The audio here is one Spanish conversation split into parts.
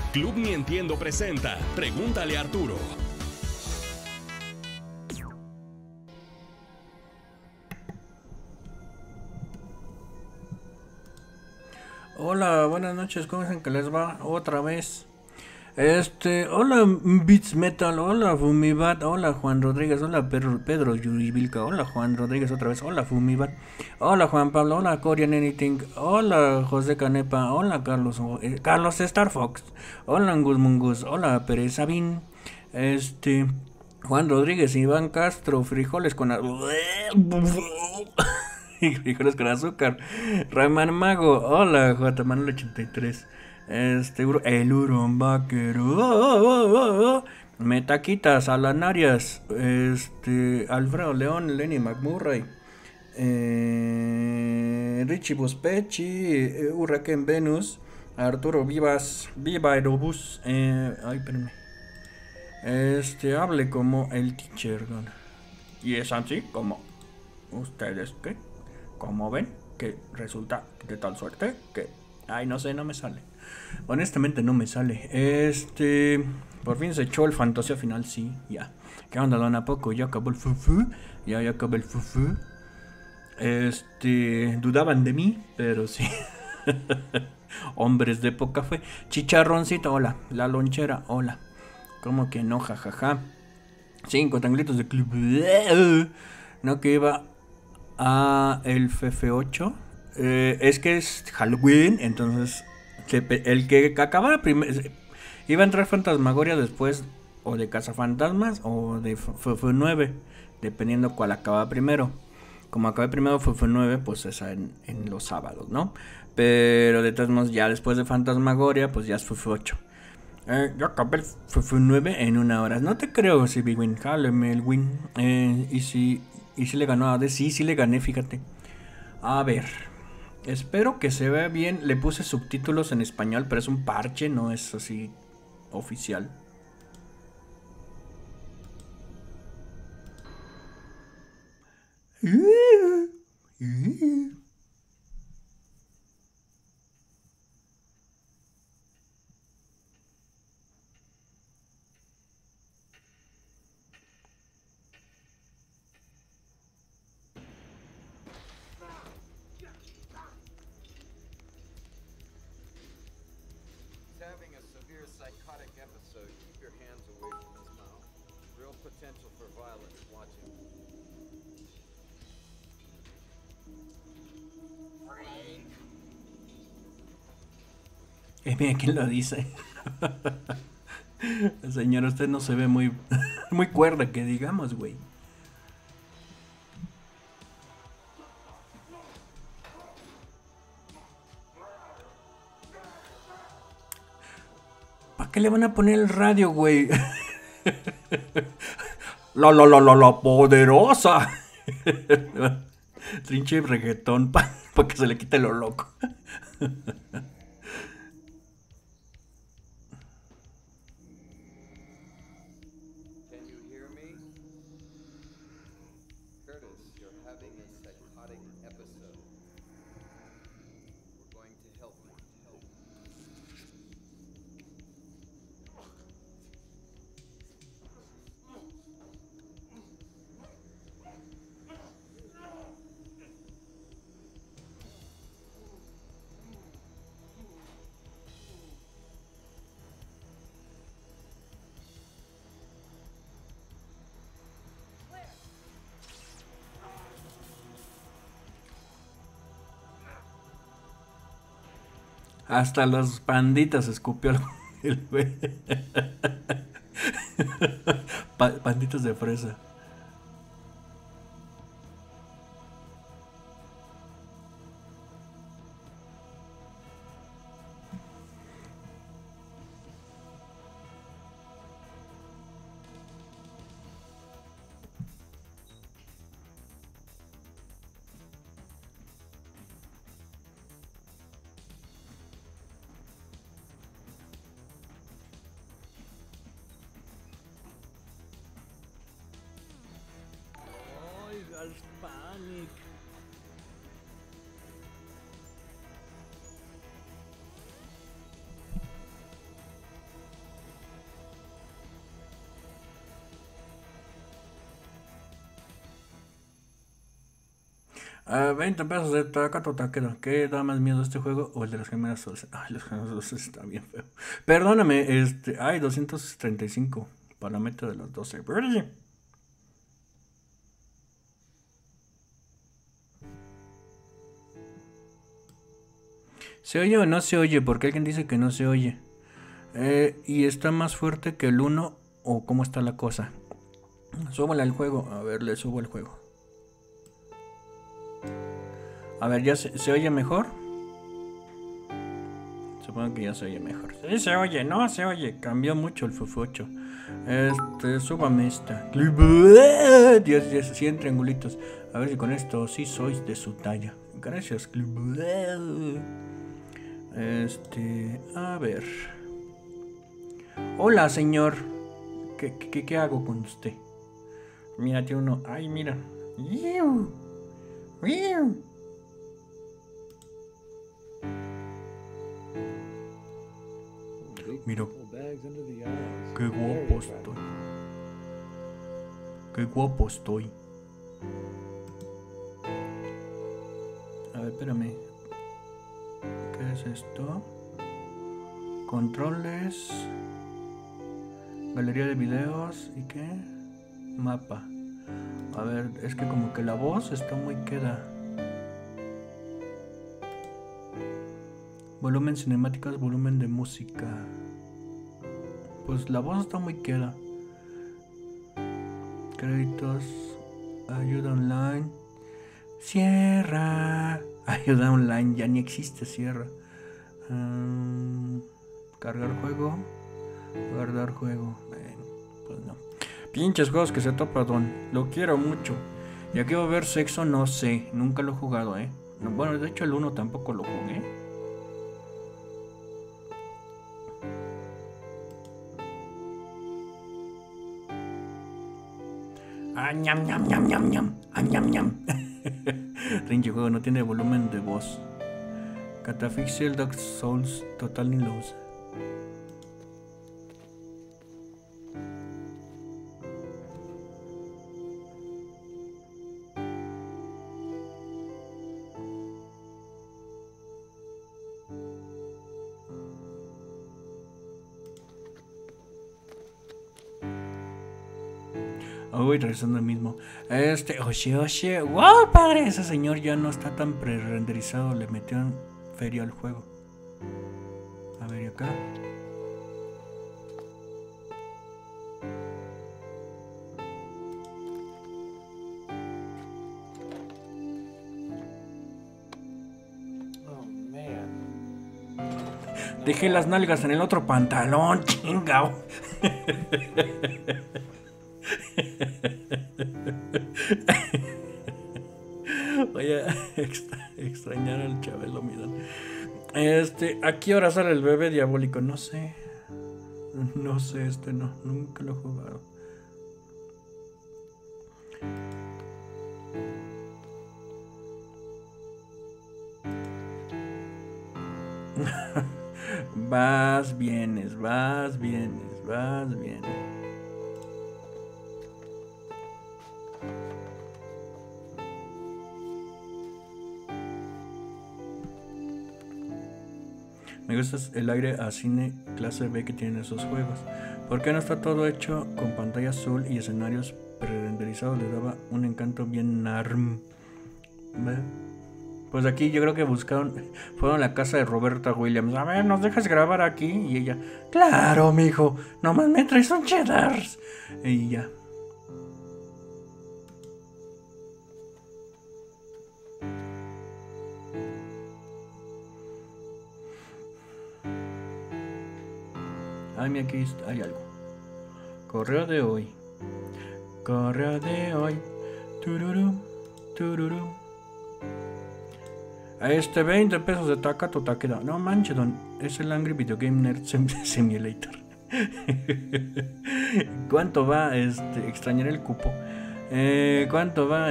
Club Mi Entiendo presenta Pregúntale a Arturo. Hola, buenas noches, ¿cómo dicen que les va? Otra vez. Hola Beats Metal, hola Fumibat, hola Juan Rodríguez, hola Pedro Yuribilca, hola Juan Rodríguez otra vez, hola Fumibat, hola Juan Pablo, hola Korean Anything, hola José Canepa, hola Carlos Star Fox, hola Angus Mungus, hola Pérez Sabín, Juan Rodríguez, Iván Castro, frijoles con frijoles con azúcar, Rayman Mago, hola J Manuel 83. El hurón vaquero. Metaquitas, Alan Arias. Alfredo León, Lenny McMurray. Richie Buspechi. Hurricane Venus. Arturo Vivas. Viva Aerobús. Ay, espérame. Hable como el teacher. Y es así como ustedes que, como ven, que resulta de tal suerte que, ay, no sé, no me sale. Honestamente no me sale. Por fin se echó el fantasía final, sí, ya. ¿Qué onda, Don Apoco? Ya acabó el fufu. Ya acabó el fufu. Dudaban de mí, pero sí. Hombres de poca fe. Chicharroncito, hola. La lonchera, hola. ¿Cómo que no? Jajaja. 5 tanglitos de club. No, que iba a el FF8. Es que es Halloween, entonces el que acabara primero iba a entrar Fantasmagoria después o de Cazafantasmas o de FF9, dependiendo cuál acaba primero. Como acabé primero FF9, pues esa en los sábados, ¿no? Pero de todos modos, ya después de Fantasmagoria, pues ya es FF8. Yo acabé el FF9 en una hora. No te creo, si Big Win. Jáleme el win. Y si le ganó a D. Sí le gané, fíjate. A ver. Espero que se vea bien. Le puse subtítulos en español, pero es un parche, no es así oficial. Having a severe psychotic episode, keep your hands away from his mouth. Real potential for violence watching. Mira quién lo dice. Señor, usted no se ve muy, muy cuerda, que digamos, güey. ¿Para qué le van a poner el radio, güey? La poderosa. Trinche reggaetón para que se le quite lo loco. Can you hear me? Curtis, you're having a psychotic episode. We're going to help you. Hasta las panditas escupió el güey. Panditas de fresa. Panic. 20 pesos de Takato Takeda. ¿Qué da más miedo este juego o el de las gemelas Olsen? Ay, los gemelas Olsen está bien feo. Perdóname, ay, 235 para la meta de las 12. ¿Se oye o no se oye? Porque alguien dice que no se oye. Y está más fuerte que el 1 o cómo está la cosa. Súbale al juego. A ver, le subo el juego. A ver, ¿ya se oye mejor? Supongo que ya se oye mejor. Sí, se oye, no se oye. Cambió mucho el Fufucho. Súbame esta. 10, 100 triangulitos. A ver si con esto sí sois de su talla. Gracias. A ver. Hola, señor. ¿Qué hago con usted? Mírate uno. Ay, mira. Mira. Qué guapo estoy. Qué guapo estoy. A ver, espérame. ¿Qué es esto? Controles. Galería de videos. ¿Y qué? Mapa. A ver, es que como que la voz está muy queda. Volumen cinemáticas, volumen de música. Pues la voz está muy queda. Créditos. Ayuda online. Cierra. Ayuda online, ya ni existe, cierra. Cargar juego. Guardar juego. Pues no. Pinches juegos que se topa, don. Lo quiero mucho. Y aquí va a haber sexo, no sé. Nunca lo he jugado, No, bueno, de hecho el 1 tampoco lo jugué. Ñam, ñam, ñam, ñam, ñam. Ñam, ñam. Ringe juego no tiene volumen de voz. Catafixia, Dark Souls, Total in Lows. Uy, regresando al mismo. Oye. ¡Wow, padre! Ese señor ya no está tan pre-renderizado. Le metieron feria al juego. A ver, ¿y acá? Oh, man. Dejé las nalgas en el otro pantalón, chingao. Voy a extrañar al Chabelo, miran. ¿A qué hora sale el bebé diabólico? No sé. No sé, no. Nunca lo he jugado. Vienes. Me gusta el aire a cine clase B que tienen esos juegos. ¿Por qué no está todo hecho con pantalla azul y escenarios pre-renderizados? Le daba un encanto bien narm. Pues aquí yo creo que fueron a la casa de Roberta Williams. A ver, ¿nos dejas grabar aquí? Y ella, claro, mijo, nomás me traes un cheddar. Y ya. Ay, mira, aquí hay algo. Correo de hoy. Tururú. 20 pesos de Takato Takeda. No manches, don. Es el Angry Video Game Nerd Simulator. ¿Cuánto va? Extrañaré el cupo. ¿Cuánto va?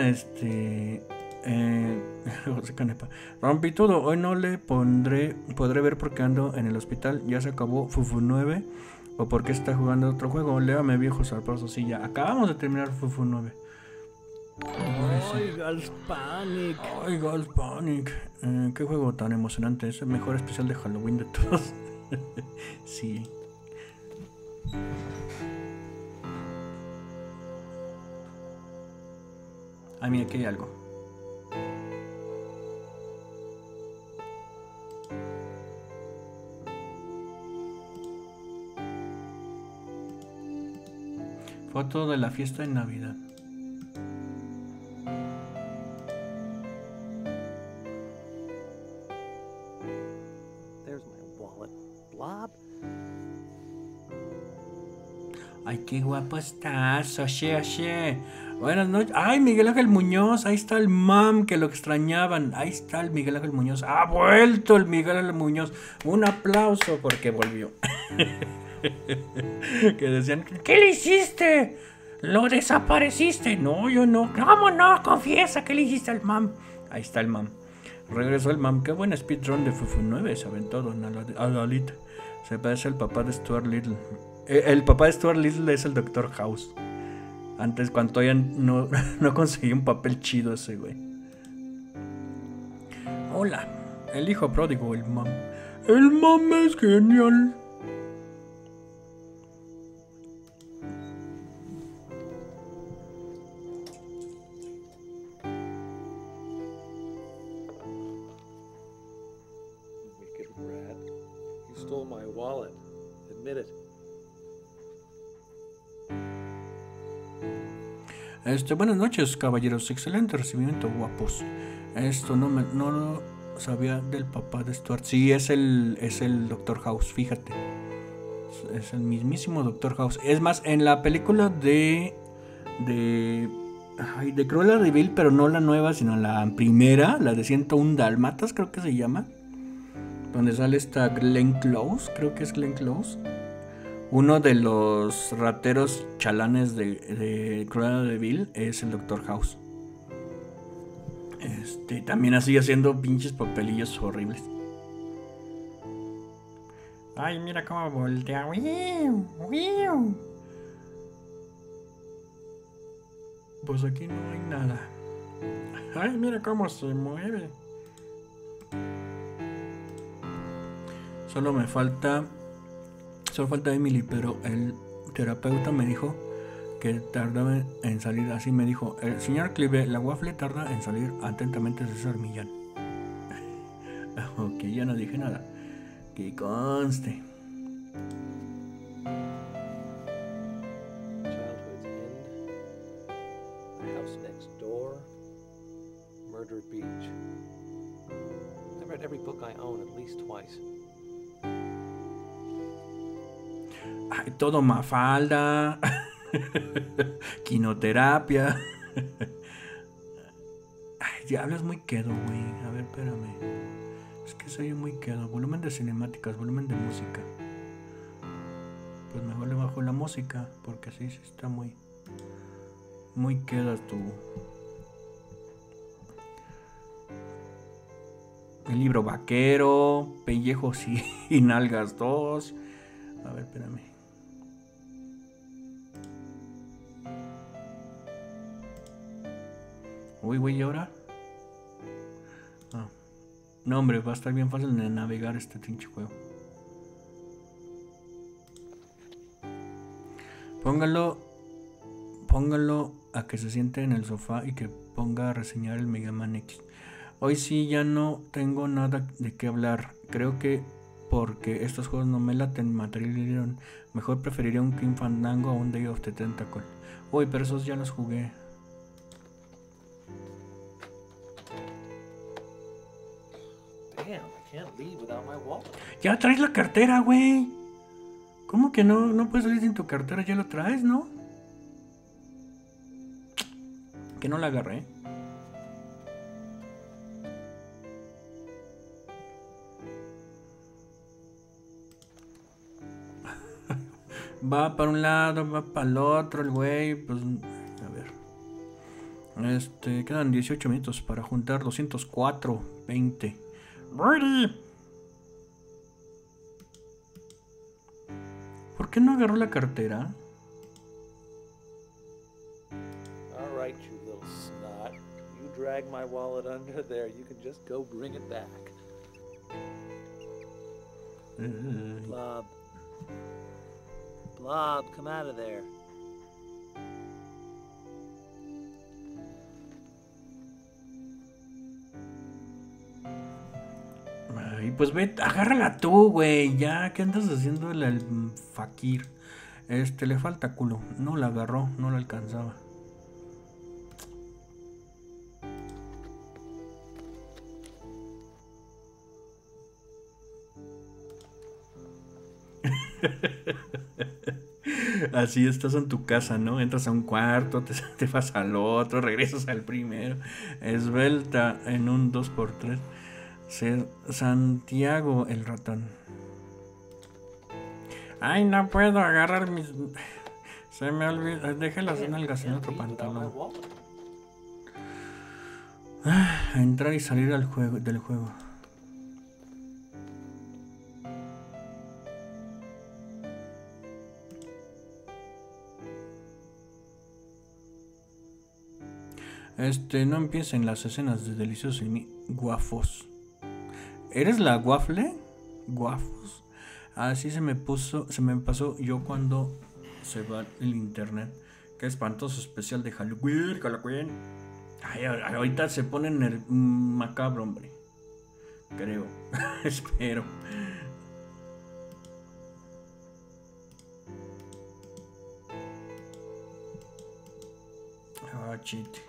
José Canepa. Rompí todo. Hoy no le podré ver porque ando en el hospital. Ya se acabó Fufu 9. O porque está jugando otro juego. Léame, viejo zarpazo. Sí, ya acabamos de terminar Fufu 9. Ay, Girls Panic. Ay, Girls Panic. Qué juego tan emocionante. Es el mejor especial de Halloween de todos. Sí. Ay, mira, aquí hay algo. Foto de la fiesta de Navidad. There's my wallet. Blob. Ay, qué guapo estás, oye. Buenas noches. Ay, Miguel Ángel Muñoz. Ahí está el mam que lo extrañaban. Ahí está el Miguel Ángel Muñoz. Ha vuelto el Miguel Ángel Muñoz. Un aplauso porque volvió. Que decían, ¿qué le hiciste? ¿Lo desapareciste? No, yo no. ¿Cómo no? Confiesa que le hiciste al mam. Ahí está el mam. Regresó el mam. Qué buen speedrun de Fufu 9. Se aventó Don Adalita. Se parece al papá de Stuart Little. El papá de Stuart Little es el Dr. House. Antes, cuando todavía no conseguí un papel chido ese güey. Hola. El hijo pródigo, el mam. El mam es genial. Wicked rat. You stole my wallet. Admit it. Buenas noches, caballeros. Excelente recibimiento, guapos. Esto no lo sabía del papá de Stuart. Sí, es el Dr. House, fíjate. Es el mismísimo Dr. House. Es más, en la película de Cruella de Vil, pero no la nueva, sino la primera, la de 101 Dálmatas, creo que se llama. Donde sale esta Glenn Close, creo que es Glenn Close. Uno de los rateros chalanes de Cruella de Vil es el Dr. House. También así haciendo pinches papelillos horribles. Ay, mira cómo voltea. Pues aquí no hay nada. Ay, mira cómo se mueve. Solo falta Emily, pero el terapeuta me dijo que tardaba en salir. Así me dijo, el señor Clive, la waffle tarda en salir. Atentamente, César Millán. Ok, ya no dije nada. Que conste. Childhood's End. The House Next Door. Murder Beach. I've read every book I own at least twice. Ay, todo Mafalda. Quinoterapia. Ay, diablo, es muy quedo, güey. A ver, espérame. Es que soy muy quedo. Volumen de cinemáticas, volumen de música. Pues mejor le bajo la música, porque sí está muy queda tu... El libro vaquero, Pellejos y Nalgas 2. A ver, espérame. Uy, güey, ¿y ahora? Ah. No, hombre, va a estar bien fácil de navegar este pinche juego. Póngalo a que se siente en el sofá y que ponga a reseñar el Mega Man X. Hoy sí ya no tengo nada de qué hablar. Creo que porque estos juegos no me laten, materializaron. Mejor preferiría un King Fandango a un Day of the Tentacle. Uy, pero esos ya los jugué. Damn, I can't leave without my wallet. Ya traes la cartera, güey. ¿Cómo que no puedes salir sin tu cartera? Ya lo traes, ¿no? Que no la agarré. Va para un lado, va para el otro, el güey. Pues, a ver. Quedan 18 minutos para juntar 204.20. ¡Ready! ¿Por qué no agarró la cartera? All right, you little drag my wallet under there. You can just go bring it back. Blob. Blob, come out of there. Ay, pues ve, agárrala tú, güey. Ya, ¿qué andas haciendo el fakir? Le falta culo. No la agarró, no la alcanzaba. Así estás en tu casa, ¿no? Entras a un cuarto, te vas al otro, regresas al primero. Esbelta en un 2x3. Santiago el ratón. Ay, no puedo agarrar mis... Se me olvidó. Dejé las nalgas en otro pantalón. Entrar y salir del juego. No empiecen las escenas de deliciosos y guafos. ¿Eres la waffle? Guafos. Así se me pasó yo cuando se va el internet. Qué espantoso especial de Halloween. Ay, ahorita se ponen macabro, hombre. Creo. Espero. Ah, chiste.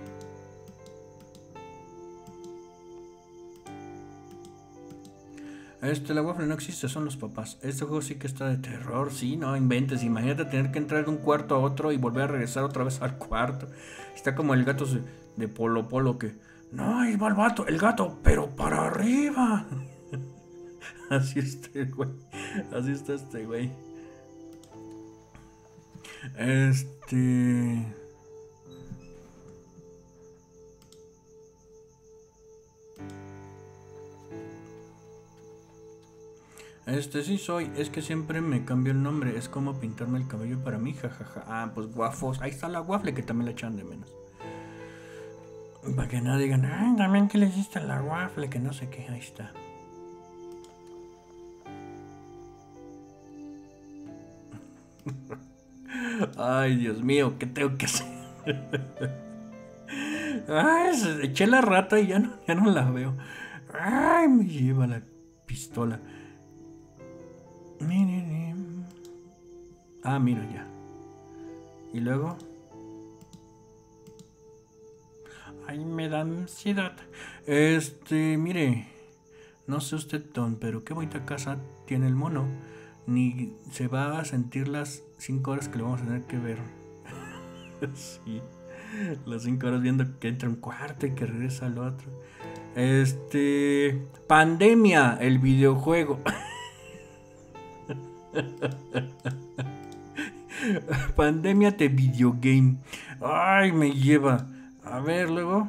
La waffle no existe, son los papás. Este juego sí que está de terror, sí, no inventes. Imagínate tener que entrar de un cuarto a otro y volver a regresar otra vez al cuarto. Está como el gato de Polo Polo que... No, ahí va el vato, el gato, pero para arriba. Así está el güey. Así está este güey. Sí soy, es que siempre me cambio el nombre, es como pintarme el cabello para mí, jajaja. Ah, pues guafos, ahí está la waffle que también la echan de menos. Para que no digan, ay, también que le hiciste a la waffle, que no sé qué, ahí está. Ay, Dios mío, ¿qué tengo que hacer? Ay, eché la rata y ya no la veo. Ay, me lleva la pistola. Ah, mira ya. Y luego... Ay, me da ansiedad. Mire. No sé usted, Don, pero qué bonita casa tiene el mono. Ni se va a sentir las 5 horas que le vamos a tener que ver. Sí. Las 5 horas viendo que entra un cuarto y que regresa al otro. Pandemia, el videojuego. Pandemia de videogame. Ay, me lleva. A ver, luego.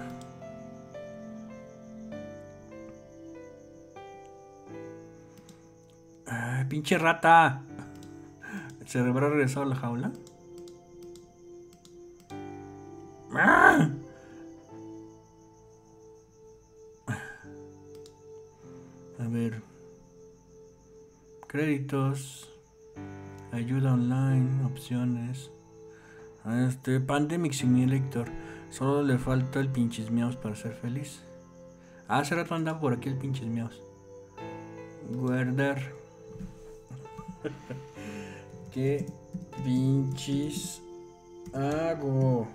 Ay, pinche rata. ¿Se habrá regresado a la jaula? ¡Ah! A ver. Créditos. Ayuda online. Opciones. Pandemic Simulator. Solo le falta el pinches miaus para ser feliz. Hace rato andaba por aquí el pinches miaus. Guardar. ¿Qué pinches hago?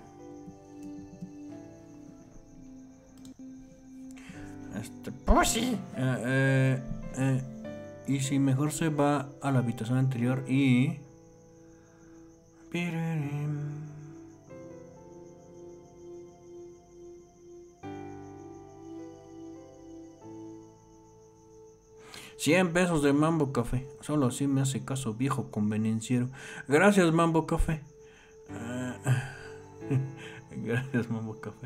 Pues sí. Y si mejor se va a la habitación anterior y... $100 de Mambo Café. Solo así me hace caso, viejo convenenciero. Gracias, Mambo Café. Gracias, Mambo Café.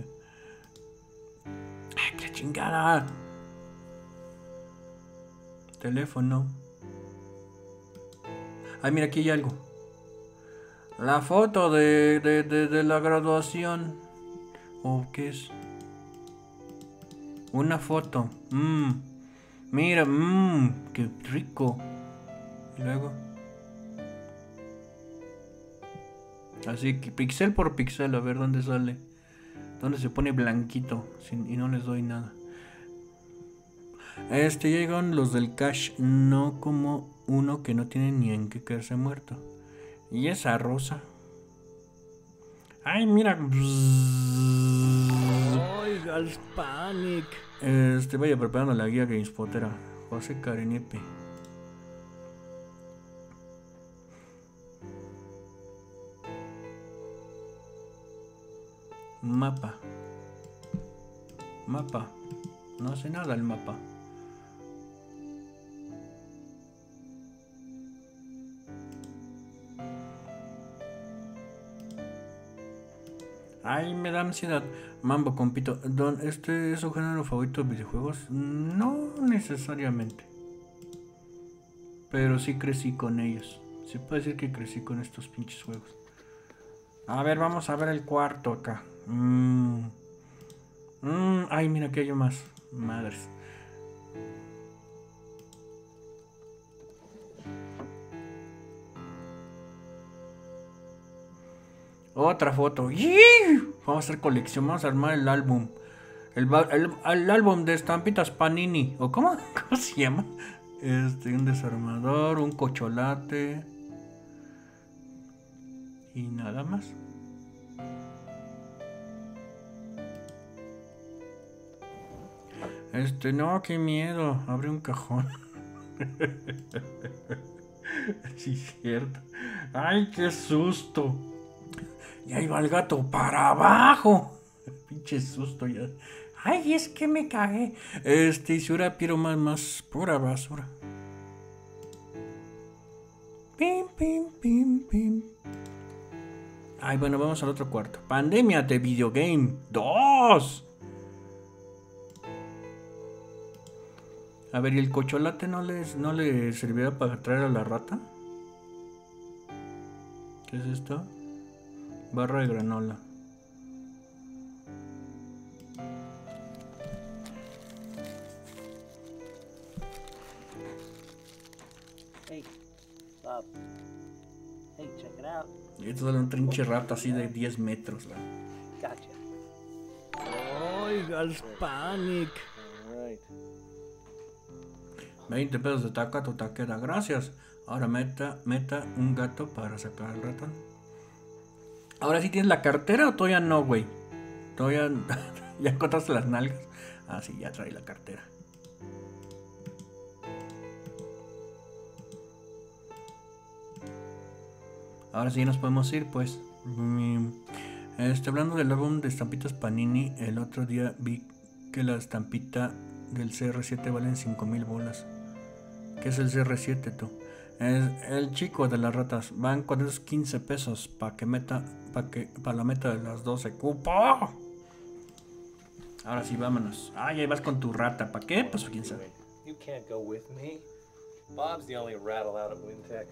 ¡Ay, qué chingada! Teléfono. Ay, mira, aquí hay algo. La foto de la graduación. ¿O qué es? Una foto. Mira, qué rico. Y luego. Así que pixel por pixel, a ver dónde sale. Dónde se pone blanquito. Y no les doy nada. Llegan los del cash. No como uno que no tiene ni en qué quedarse muerto. Y esa rosa. Ay, mira. Oiga, el Panic. Vaya preparando la guía GameSpotera. José Carenepe. Mapa. No hace nada el mapa. Ay, me da ansiedad. Mambo, compito. Don, ¿es su género favorito de videojuegos? No necesariamente. Pero sí crecí con ellos. Se puede decir que crecí con estos pinches juegos. A ver, vamos a ver el cuarto acá. Ay, mira que hay más. Madres. Otra foto. Vamos a hacer colección. Vamos a armar el álbum. El álbum de estampitas Panini. ¿O cómo se llama? Un desarmador, un cocholate. Y nada más. No, qué miedo. Abre un cajón. Sí, es cierto. Ay, qué susto. Y ahí va el gato para abajo. Pinche susto ya. Ay, es que me cagué. Y si hubiera pero más pura basura. Pim, pim, pim, pim. Ay, bueno, vamos al otro cuarto. Pandemia de Videogame 2. A ver, ¿y el cocholate no le servirá para traer a la rata? ¿Qué es esto? Barra de granola. Hey, Bob. Hey, check it out. Y esto es un trinche rata así de 10 metros. ¿La? Gotcha. Oiga, el Panic. All right. 20 pesos de taca, tu taquera, gracias. Ahora meta un gato para sacar al ratón. Ahora sí tienes la cartera o todavía no, güey. Todavía ya encontraste las nalgas. Ah, sí, ya trae la cartera. Ahora sí nos podemos ir, pues. Hablando del álbum de estampitas Panini, el otro día vi que la estampita del CR7 valen 5000 bolas. ¿Qué es el CR7, tú? Es el chico de las ratas. Van con esos 15 pesos para la meta de las 12 cupo. Ahora sí, vámonos. Ay, ahí vas con tu rata. ¿Para qué? Pues quién sabe. You can't go with me. Bob's the only rattle out of Wintech.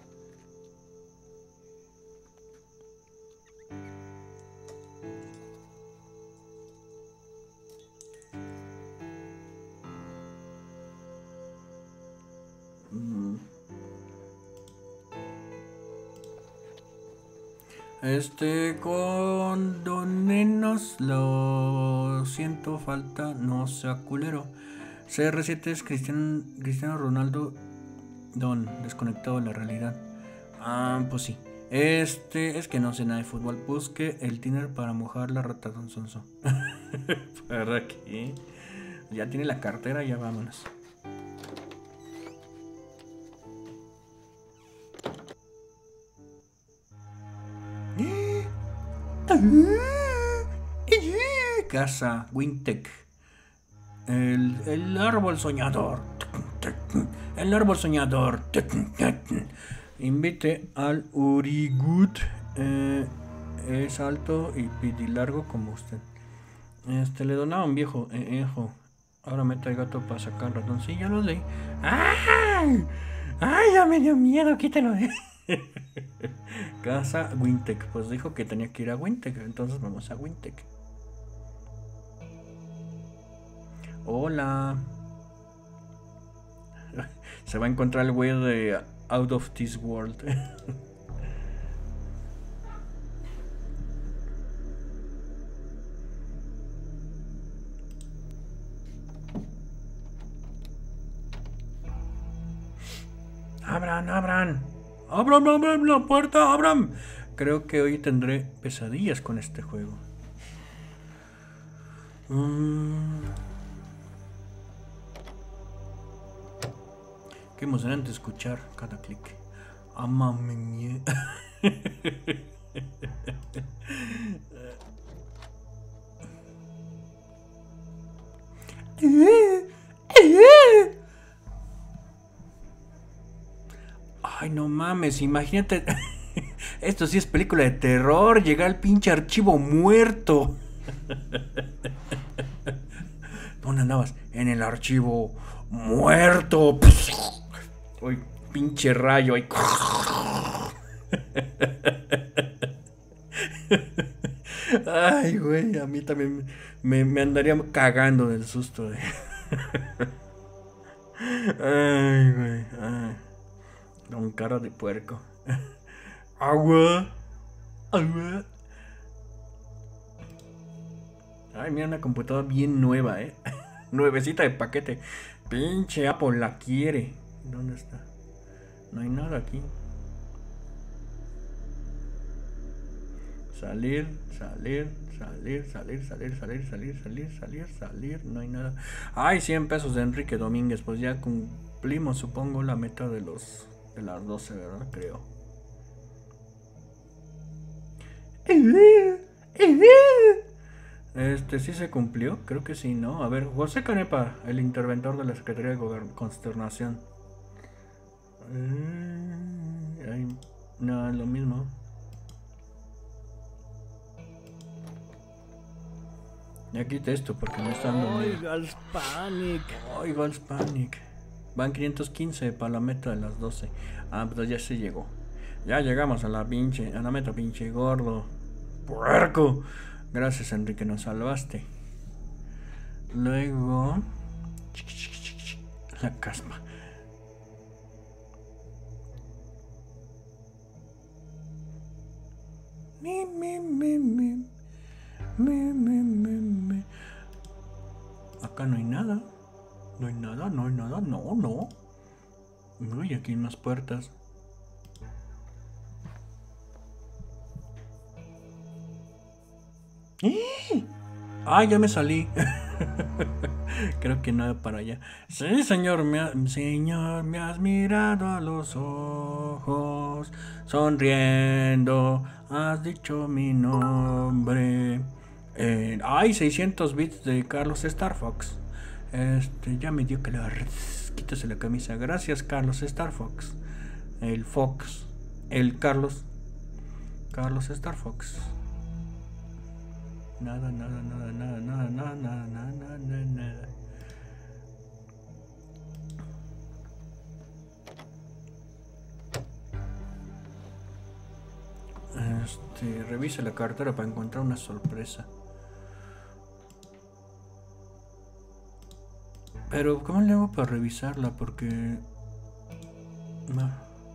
Condonenos, lo siento, falta, no sea culero. CR7 es Cristiano Ronaldo, desconectado de la realidad. Pues sí. Es que no sé nada de fútbol. Busque el tiner para mojar la rata, don Sonso. ¿Para qué? Ya tiene la cartera, ya vámonos. Casa Wintech. El árbol soñador. El árbol soñador. Invite al Urigut. Es alto y pidilargo como usted. Le donaba un viejo ejo. Ahora mete al gato para sacar el ratón. Sí, ya lo leí. ¡Ay! ¡Ay, ya me dio miedo! Quítalo de... Casa Wintech. Pues dijo que tenía que ir a Wintech. Entonces vamos a Wintech. Hola. Se va a encontrar el güey de Out of This World. Abran, abran. Abran, abran la puerta, abran. Creo que hoy tendré pesadillas con este juego. Qué emocionante escuchar cada clic. Amame. Ay, no mames, imagínate. Esto sí es película de terror. Llega el pinche archivo muerto. ¿Dónde andabas? En el archivo muerto. Uy, pinche rayo. Ay. Ay, güey, a mí también me andaría cagando del susto. Ay, güey. Ay. Con cara de puerco. Agua. Agua. Ay, mira, una computadora bien nueva, nuevecita de paquete. Pinche Apple la quiere. ¿Dónde está? No hay nada aquí. Salir, salir, salir, salir, salir, salir, salir, salir, salir, salir. No hay nada. Ay, 100 pesos de Enrique Domínguez. Pues ya cumplimos, supongo, la meta de las 12, ¿verdad? Creo. Sí se cumplió, creo que sí, ¿no? A ver, José Canepa, el interventor de la Secretaría de Consternación. No, lo mismo. Ya quité esto porque me está dando miedo. Girls Panic. Ay, Girls Panic. Van 515 para la meta de las 12. Ah, pues ya se llegó. Ya llegamos a la meta, pinche gordo. Puerco. Gracias, Enrique, nos salvaste. Luego la caspa. Acá no hay nada. No hay nada, no hay nada. No, no. Uy, aquí hay más puertas. ¡Ah! Ya me salí. Creo que no para allá. Sí, señor, señor, me has mirado a los ojos, sonriendo, has dicho mi nombre. Ay, 600 bits de Carlos Star Fox. Ya me dio calor. Quítase la camisa. Gracias, Carlos Star Fox. El Fox. El Carlos Star Fox. Nada, nada, nada, nada, nada, nada, nada, nada, nada, nada. Revisa la cartera para encontrar una sorpresa. Pero, ¿cómo le hago para revisarla? Porque... no.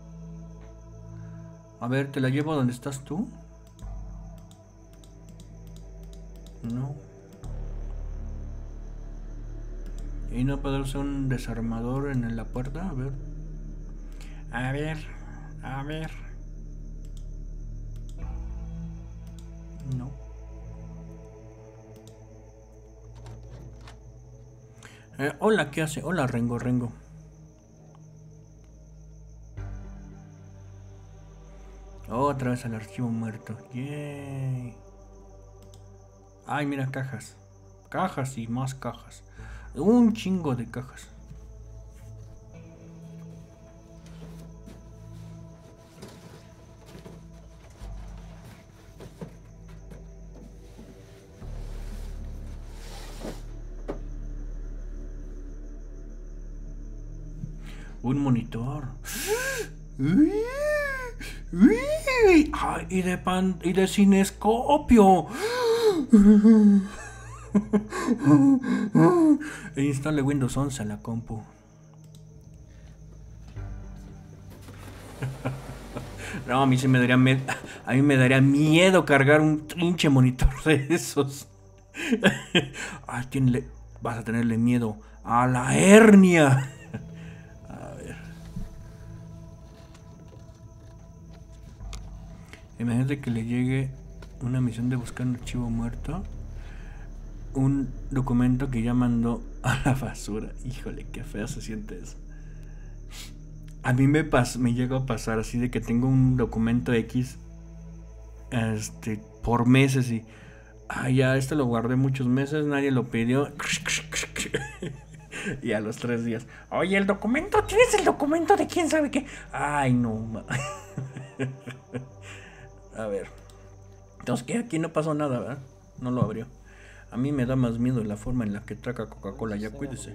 A ver, ¿te la llevo a donde estás tú? No. ¿Y no puedo usar un desarmador en la puerta? A ver. A ver. A ver. No. Hola, ¿qué hace? Hola, Rengo. Otra vez al archivo muerto. Yay. Ay, mira, cajas. Cajas y más cajas. Un chingo de cajas. Un monitor. Ay, y de cinescopio. E instale Windows 11 a la compu. No, a mí sí me daría a mí me daría miedo cargar un trinche monitor de esos. Ay, vas a tenerle miedo a la hernia. A ver. Imagínate que le llegue una misión de buscar un archivo muerto. Un documento que ya mandó a la basura. Híjole, qué feo se siente eso. A mí me llegó a pasar así de que tengo un documento X por meses y ya lo guardé muchos meses, nadie lo pidió. Y a los 3 días, oye, el documento, ¿tienes el documento de quién sabe qué? Ay, no. A ver. Entonces, ¿qué? Aquí no pasó nada, ¿verdad? No lo abrió. A mí me da más miedo la forma en la que traga Coca-Cola. Ya cuídese.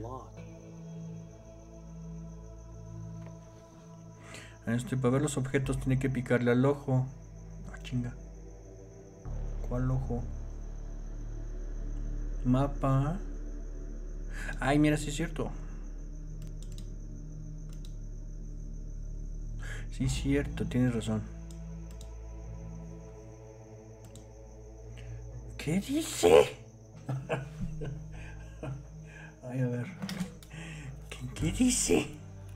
Para ver los objetos tiene que picarle al ojo. Ah, chinga. ¿Cuál ojo? Mapa. Ay, mira, sí es cierto. Sí es cierto, tienes razón. ¿Qué dice? Ay, a ver. ¿Qué dice?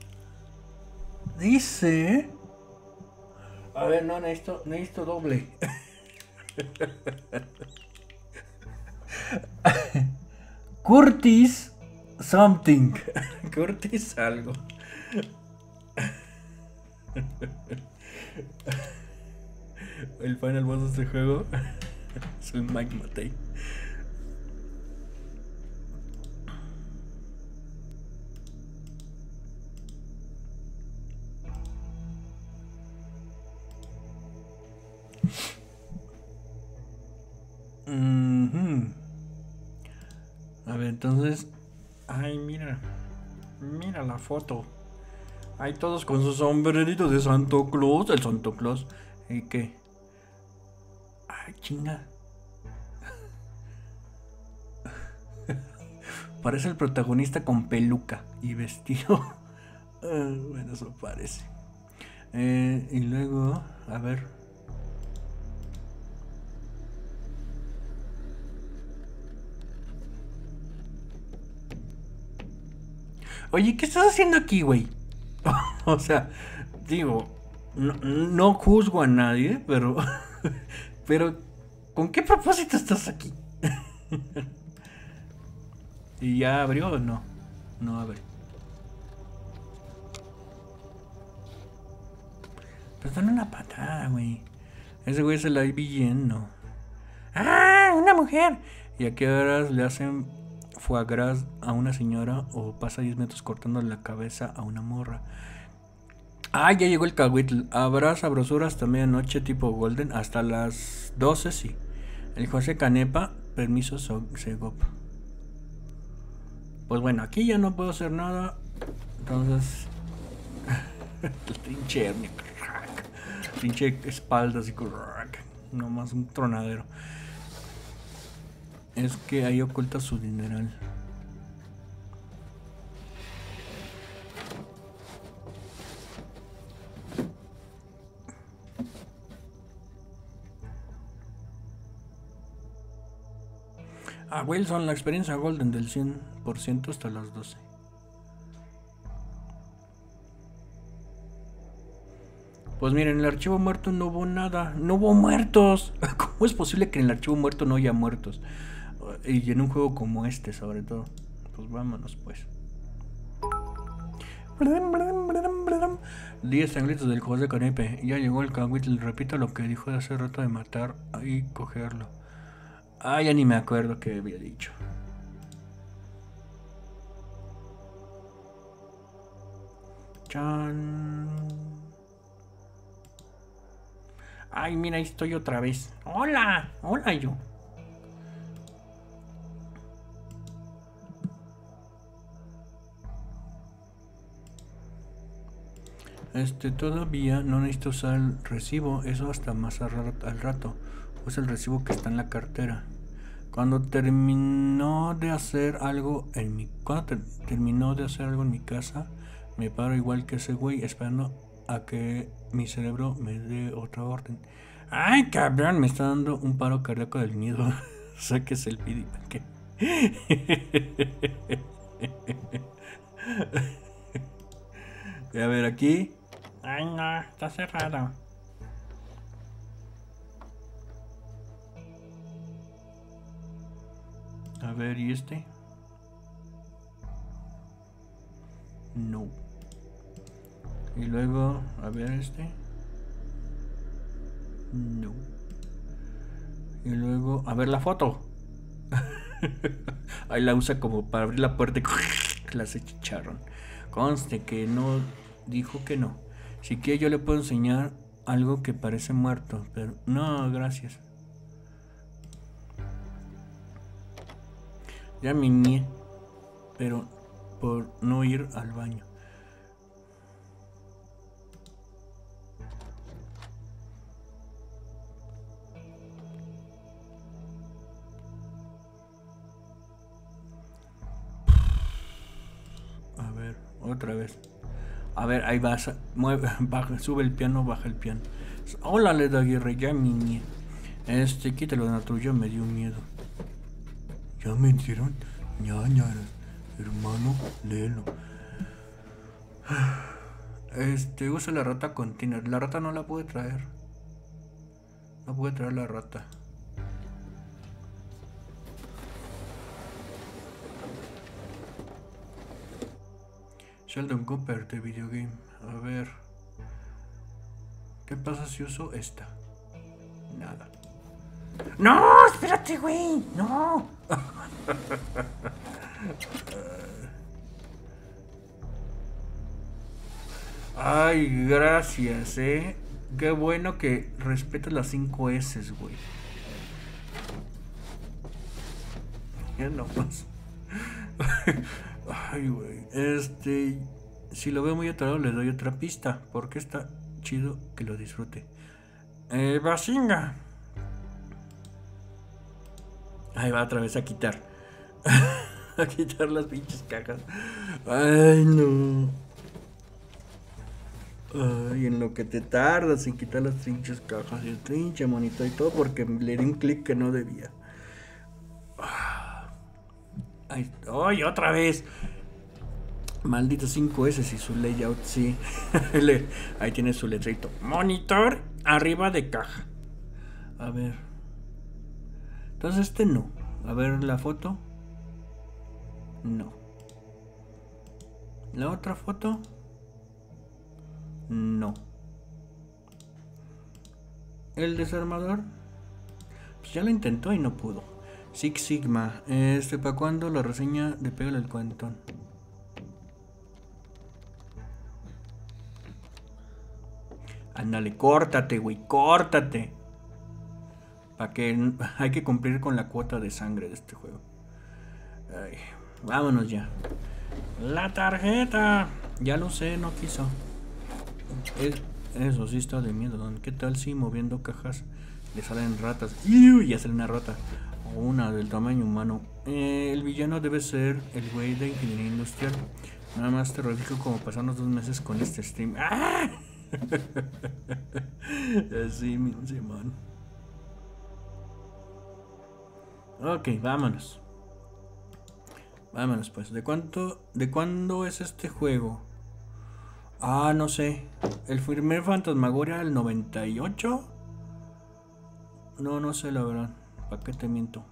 Dice. A ver, no, necesito doble. Curtis something. Curtis algo. El final boss de este juego es el Mike Matei. A ver, entonces. Ay, mira la foto. Hay todos con sus sombreritos de Santo Claus. El Santo Claus. ¿Y qué? Ay, chinga. Parece el protagonista con peluca y vestido. Bueno, eso parece. Y luego, a ver. Oye, ¿qué estás haciendo aquí, güey? O sea, digo, no juzgo a nadie, pero ¿con qué propósito estás aquí? ¿Y ya abrió o no? No abre. Pues dale una patada, güey. Ese güey se la vi lleno. ¡Ah! ¡Una mujer! ¿Y a qué horas le hacen foie gras a una señora o pasa 10 metros cortando la cabeza a una morra? Ah, ya llegó el cahuitl. Habrá sabrosuras hasta medianoche tipo golden. Hasta las 12, sí. El José Canepa. Permiso Segop. Pues bueno, aquí ya no puedo hacer nada. Entonces el pinche hernia, pinche espalda así, nomás un tronadero. Es que ahí oculta su dineral. A Wilson, la experiencia golden del 100% hasta las 12. Pues miren, en el archivo muerto no hubo nada. No hubo muertos. ¿Cómo es posible que en el archivo muerto no haya muertos? Y en un juego como este, sobre todo. Pues vámonos, pues. 10 sanglitos del José Canepe. Ya llegó el cahuitl. Repito lo que dijo de hace rato de matar y cogerlo. Ah, ya ni me acuerdo qué había dicho. Chan. Ay, mira, ahí estoy otra vez. Hola, hola yo. Todavía no necesito usar el recibo. Eso hasta más al rato. Usa el recibo que está en la cartera. Cuando terminó de hacer algo en mi terminó de hacer algo en mi casa, me paro igual que ese güey esperando a que mi cerebro me dé otra orden. Ay, cabrón, me está dando un paro cardíaco del miedo. Saques el video. ¿Qué? A ver, aquí. Ay, no, está cerrado. A ver, ¿y este? No. Y luego, a ver este. No. Y luego, a ver la foto. Ahí la usa como para abrir la puerta y la hace chicharrón. Conste que no dijo que no. Si quiere yo le puedo enseñar algo que parece muerto, pero no, gracias. Ya me mié, pero por no ir al baño. A ver, otra vez. A ver, ahí vas, mueve, baja, sube el piano, baja el piano. Hola, Led Aguirre, ya me mié. Quítalo de la tuya, me dio miedo. ¿Ya me dieron? Ñañaras. Hermano, léelo. Usa la rata container. La rata no la puede traer. No puede traer la rata. Sheldon Cooper de videogame. A ver. ¿Qué pasa si uso esta? Nada. ¡No! ¡Espérate, güey! ¡No! Ay, gracias, Qué bueno que respetas las 5 S, güey. Ya no más. Ay, güey. Si lo veo muy atorado, le doy otra pista. Porque está chido que lo disfrute. Basinga. Ahí va otra vez a quitar. A quitar las pinches cajas. Ay, no. Ay, en lo que te tardas en quitar las pinches cajas y el pinche monitor y todo porque le di un clic que no debía. Ay, ay, otra vez. Maldito 5S y su layout, sí. Ahí tiene su letrito. Monitor arriba de caja. A ver. Entonces no. A ver la foto. No. La otra foto. No. El desarmador. Pues ya lo intentó y no pudo. Six Sigma. ¿Para cuándo la reseña de Pégale el Cuentón? Ándale, córtate, güey, córtate. Para que hay que cumplir con la cuota de sangre de este juego. Ay, vámonos ya. La tarjeta. Ya lo sé, no quiso. Eso sí está de miedo, ¿no? ¿Qué tal si moviendo cajas le salen ratas? ¡Iu! Ya sale una rata. O una del tamaño humano. El villano debe ser el güey de ingeniería industrial. Nada más terrorífico como pasarnos 2 meses con este stream. ¡Ah! Así, mi Simón. Ok, vámonos. Vámonos pues. ¿De cuándo es este juego? Ah, no sé. ¿El primer Fantasmagoria del 98? No sé la verdad. ¿Para qué te miento?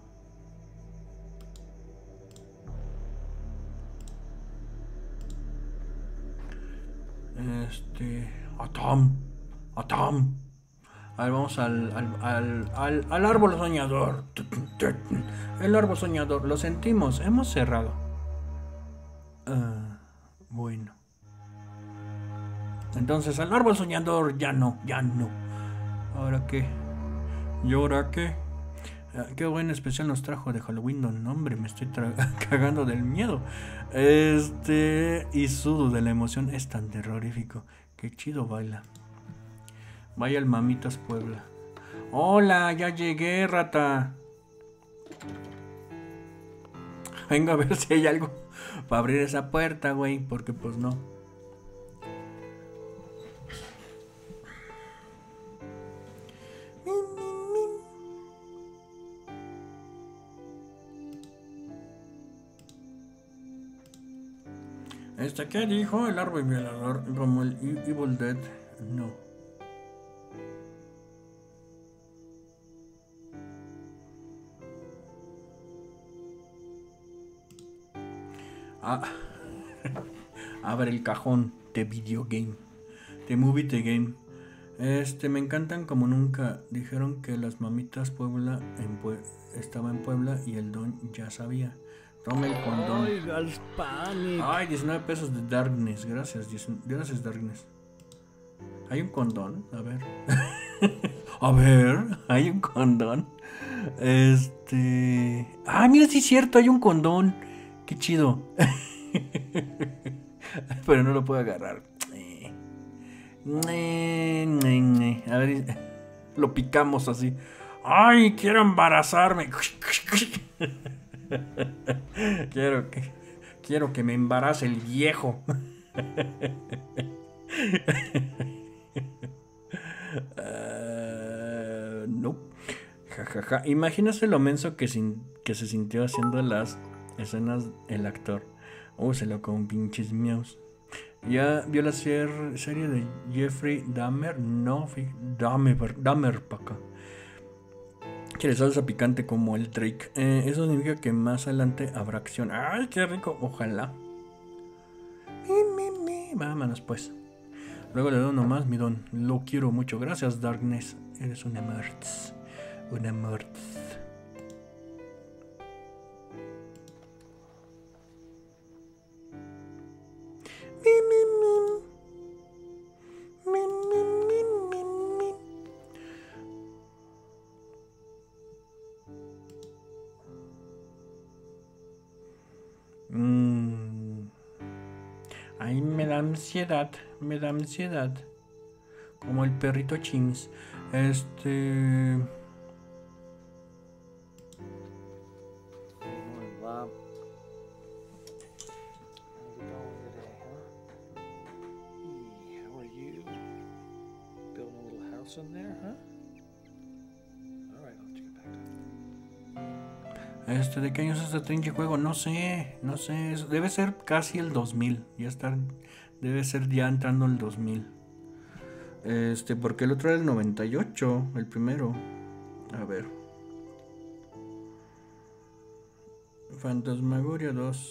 Atom. A ver, vamos al árbol soñador. El árbol soñador. Lo sentimos. Hemos cerrado. Bueno. Entonces al árbol soñador ya no. ¿Ahora qué? ¿Y ahora qué? Qué buen especial nos trajo de Halloween, no, hombre, me estoy cagando del miedo. Y sudo de la emoción, es tan terrorífico. Qué chido baila. Vaya el Mamitas Puebla. Hola, ya llegué, rata. Vengo a ver si hay algo para abrir esa puerta, güey. Porque pues no. ¿Qué dijo? El árbol violador como el Evil Dead. No. Ah. Abre el cajón de video game. De movie the game. Me encantan como nunca. Dijeron que las mamitas Puebla estaba en Puebla y el don ya sabía. Tome el condón. Oiga, el Panic. Ay, 19 pesos de Darkness. Gracias, gracias Darkness. ¿Hay un condón? A ver. A ver, hay un condón. Ah, mira, sí es cierto, hay un condón. Qué chido. Pero no lo puedo agarrar. A ver, lo picamos así. Ay, quiero embarazarme. Quiero que me embarace el viejo. No. Jajaja. Imagínate lo menso que se sintió haciendo las escenas el actor. Se lo con pinches miaus. ¿Ya vio la serie de Jeffrey Dahmer? No, Dahmer para acá. Quiere salsa picante como el Drake. Eso significa que más adelante habrá acción. ¡Ay, qué rico! Ojalá. Vámonos pues. Luego le doy nomás mi don. Lo quiero mucho. Gracias, Darkness. Eres una merz. Una merz. Ay, me da ansiedad. Como el perrito Chins. Bob. How's it going today, huh? Hey, how are you? Building a little house in there, huh? All right, I'll check it back. ¿De qué año es este trinche juego? No sé. Debe ser casi el 2000. Debe ser ya entrando el 2000. Porque el otro era el 98, el primero. A ver. Fantasmagoria 2.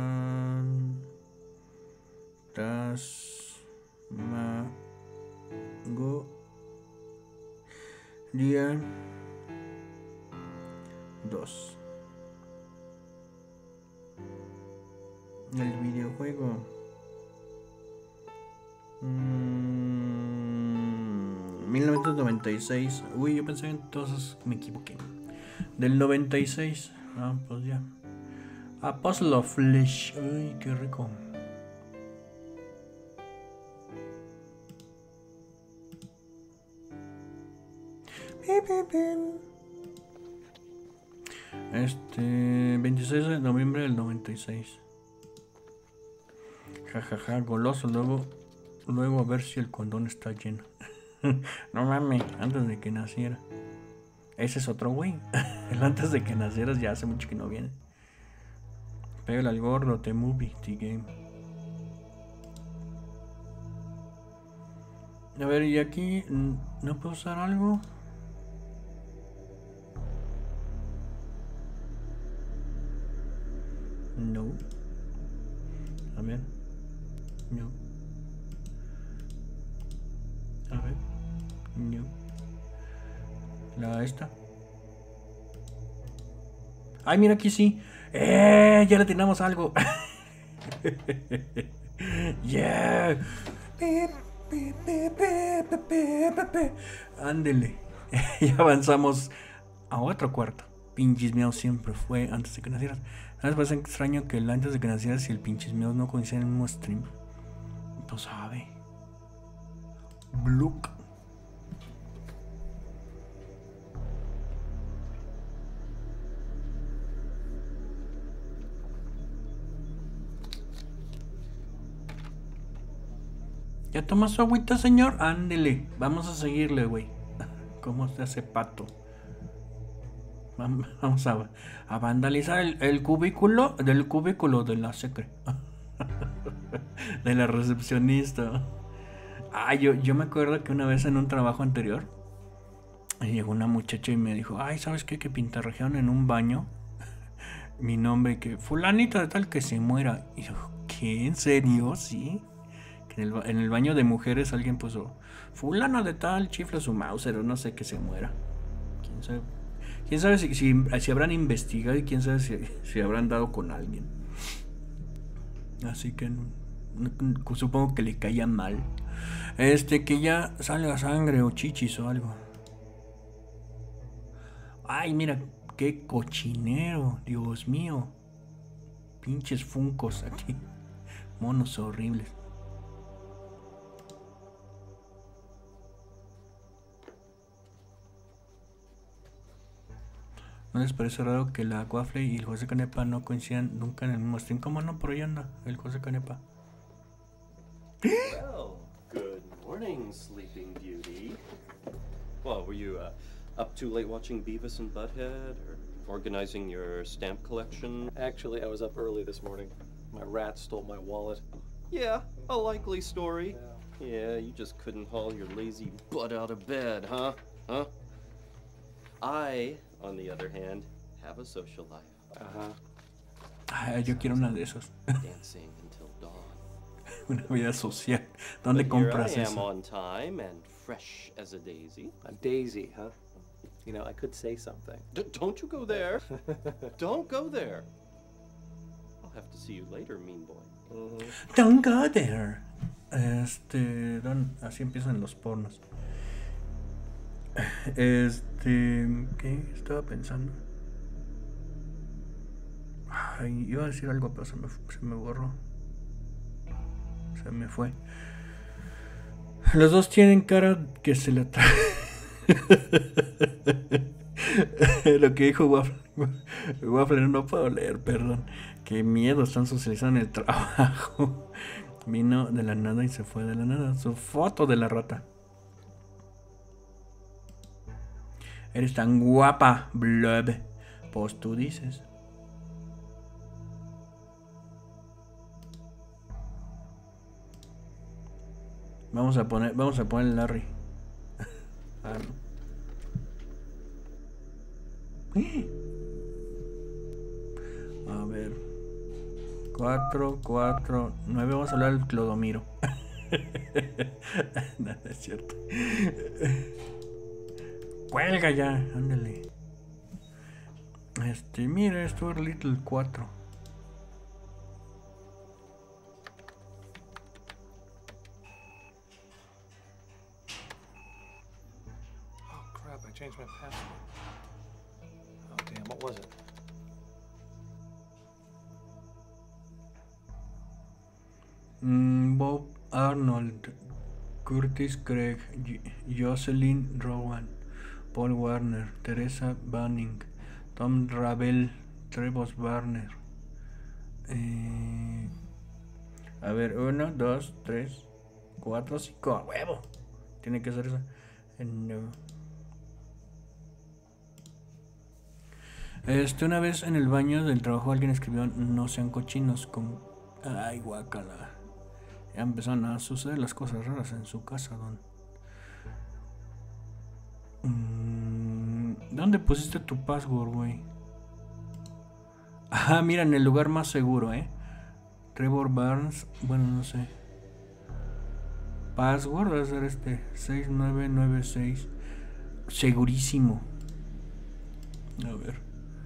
Fantasmagoria 2. El videojuego. 1996. Uy, yo pensé entonces me equivoqué. Del 96. Pues ya. Apostle of Flesh. Uy, qué rico. Este 26 de noviembre del 96. Jajaja, goloso. Luego a ver si el condón está lleno. No mames, antes de que naciera. Ese es otro güey. El antes de que nacieras ya hace mucho que no viene. Pégale al gordo, te movie, game. A ver, y aquí no puedo usar algo. No. A ver. No. A ver. No. Esta. Ay, mira, aquí sí. Ya le tenemos algo. Yeah. Ándele. Ya avanzamos a otro cuarto. Pinches Meow siempre fue antes de que nacieras. ¿Sabes? Parece extraño que el antes de que nacieras y el Pinches Meow no coinciden en el mismo stream. Pues sabe. Blook. ¿Ya tomó su agüita, señor? Ándele, vamos a seguirle, güey. ¿Cómo se hace pato? Vamos a vandalizar el cubículo de la secre. De la recepcionista. Ah, yo me acuerdo que una vez en un trabajo anterior llegó una muchacha y me dijo, ay, ¿sabes qué? Que pintarrajearon en un baño mi nombre, que fulanito de tal que se muera. Y yo, ¿qué? ¿En serio? Sí. Que en el baño de mujeres alguien puso, fulano de tal chifla su Mauser o no sé, que se muera. ¿Quién sabe? ¿Quién sabe si habrán investigado y quién sabe si habrán dado con alguien? Así que supongo que le caía mal. Que ya salga sangre o chichis o algo. Ay, mira, qué cochinero, Dios mío. Pinches funcos aquí. Monos horribles. ¿No les parece raro que la Waffle y el José Canepa no coincidan nunca en el mismo stream? ¿Cómo no? Por ahí anda el José Canepa. Well, good morning, Sleeping Beauty. Well, were you up too late watching Beavis and Butthead or organizing your stamp collection? Actually, I was up early this morning. My rat stole my wallet. Yeah, a likely story. Yeah, you just couldn't haul your lazy butt out of bed, huh? I, on the other hand, have a social life. Ay, yo quiero una de esos. Dancing until dawn. Una vida social. ¿Dónde But compras here I am eso? on time and fresh as a daisy. A daisy, huh? You know, I could say something. Don't you go there. Don't go there. I'll have to see you later, mean boy. Don't go there. Así empiezan los pornos. ¿Qué estaba pensando? Ay, iba a decir algo, pero se me borró. Se me fue. Los dos tienen cara que se la trae. Lo que dijo Waffle, no puedo leer, perdón. Qué miedo, están socializando en el trabajo. Vino de la nada y se fue de la nada. Su foto de la rata. Eres tan guapa, Blob. Pues tú dices. Vamos a poner el Larry. A ver. 4, 4, 9. Vamos a hablar del Clodomiro. Nada, es cierto. Cuelga ya, ándale. Mira, Stuart Little 4. Oh, crap, I changed my password. Oh, damn, what was it? Bob Arnold, Curtis Craig, Jocelyn Rowan, Paul Warner, Teresa Banning, Tom Ravel, Trevor Barner. A ver, 1, 2, 3, 4, 5. ¡A huevo! Tiene que ser eso. No. Una vez en el baño del trabajo alguien escribió: no sean cochinos con... Ay, guácala. Ya empezaron a suceder las cosas raras en su casa, don. ¿Dónde pusiste tu password, güey? Ah, mira, en el lugar más seguro, Trevor Barnes, bueno, no sé. Password va a ser 6996. Segurísimo. A ver.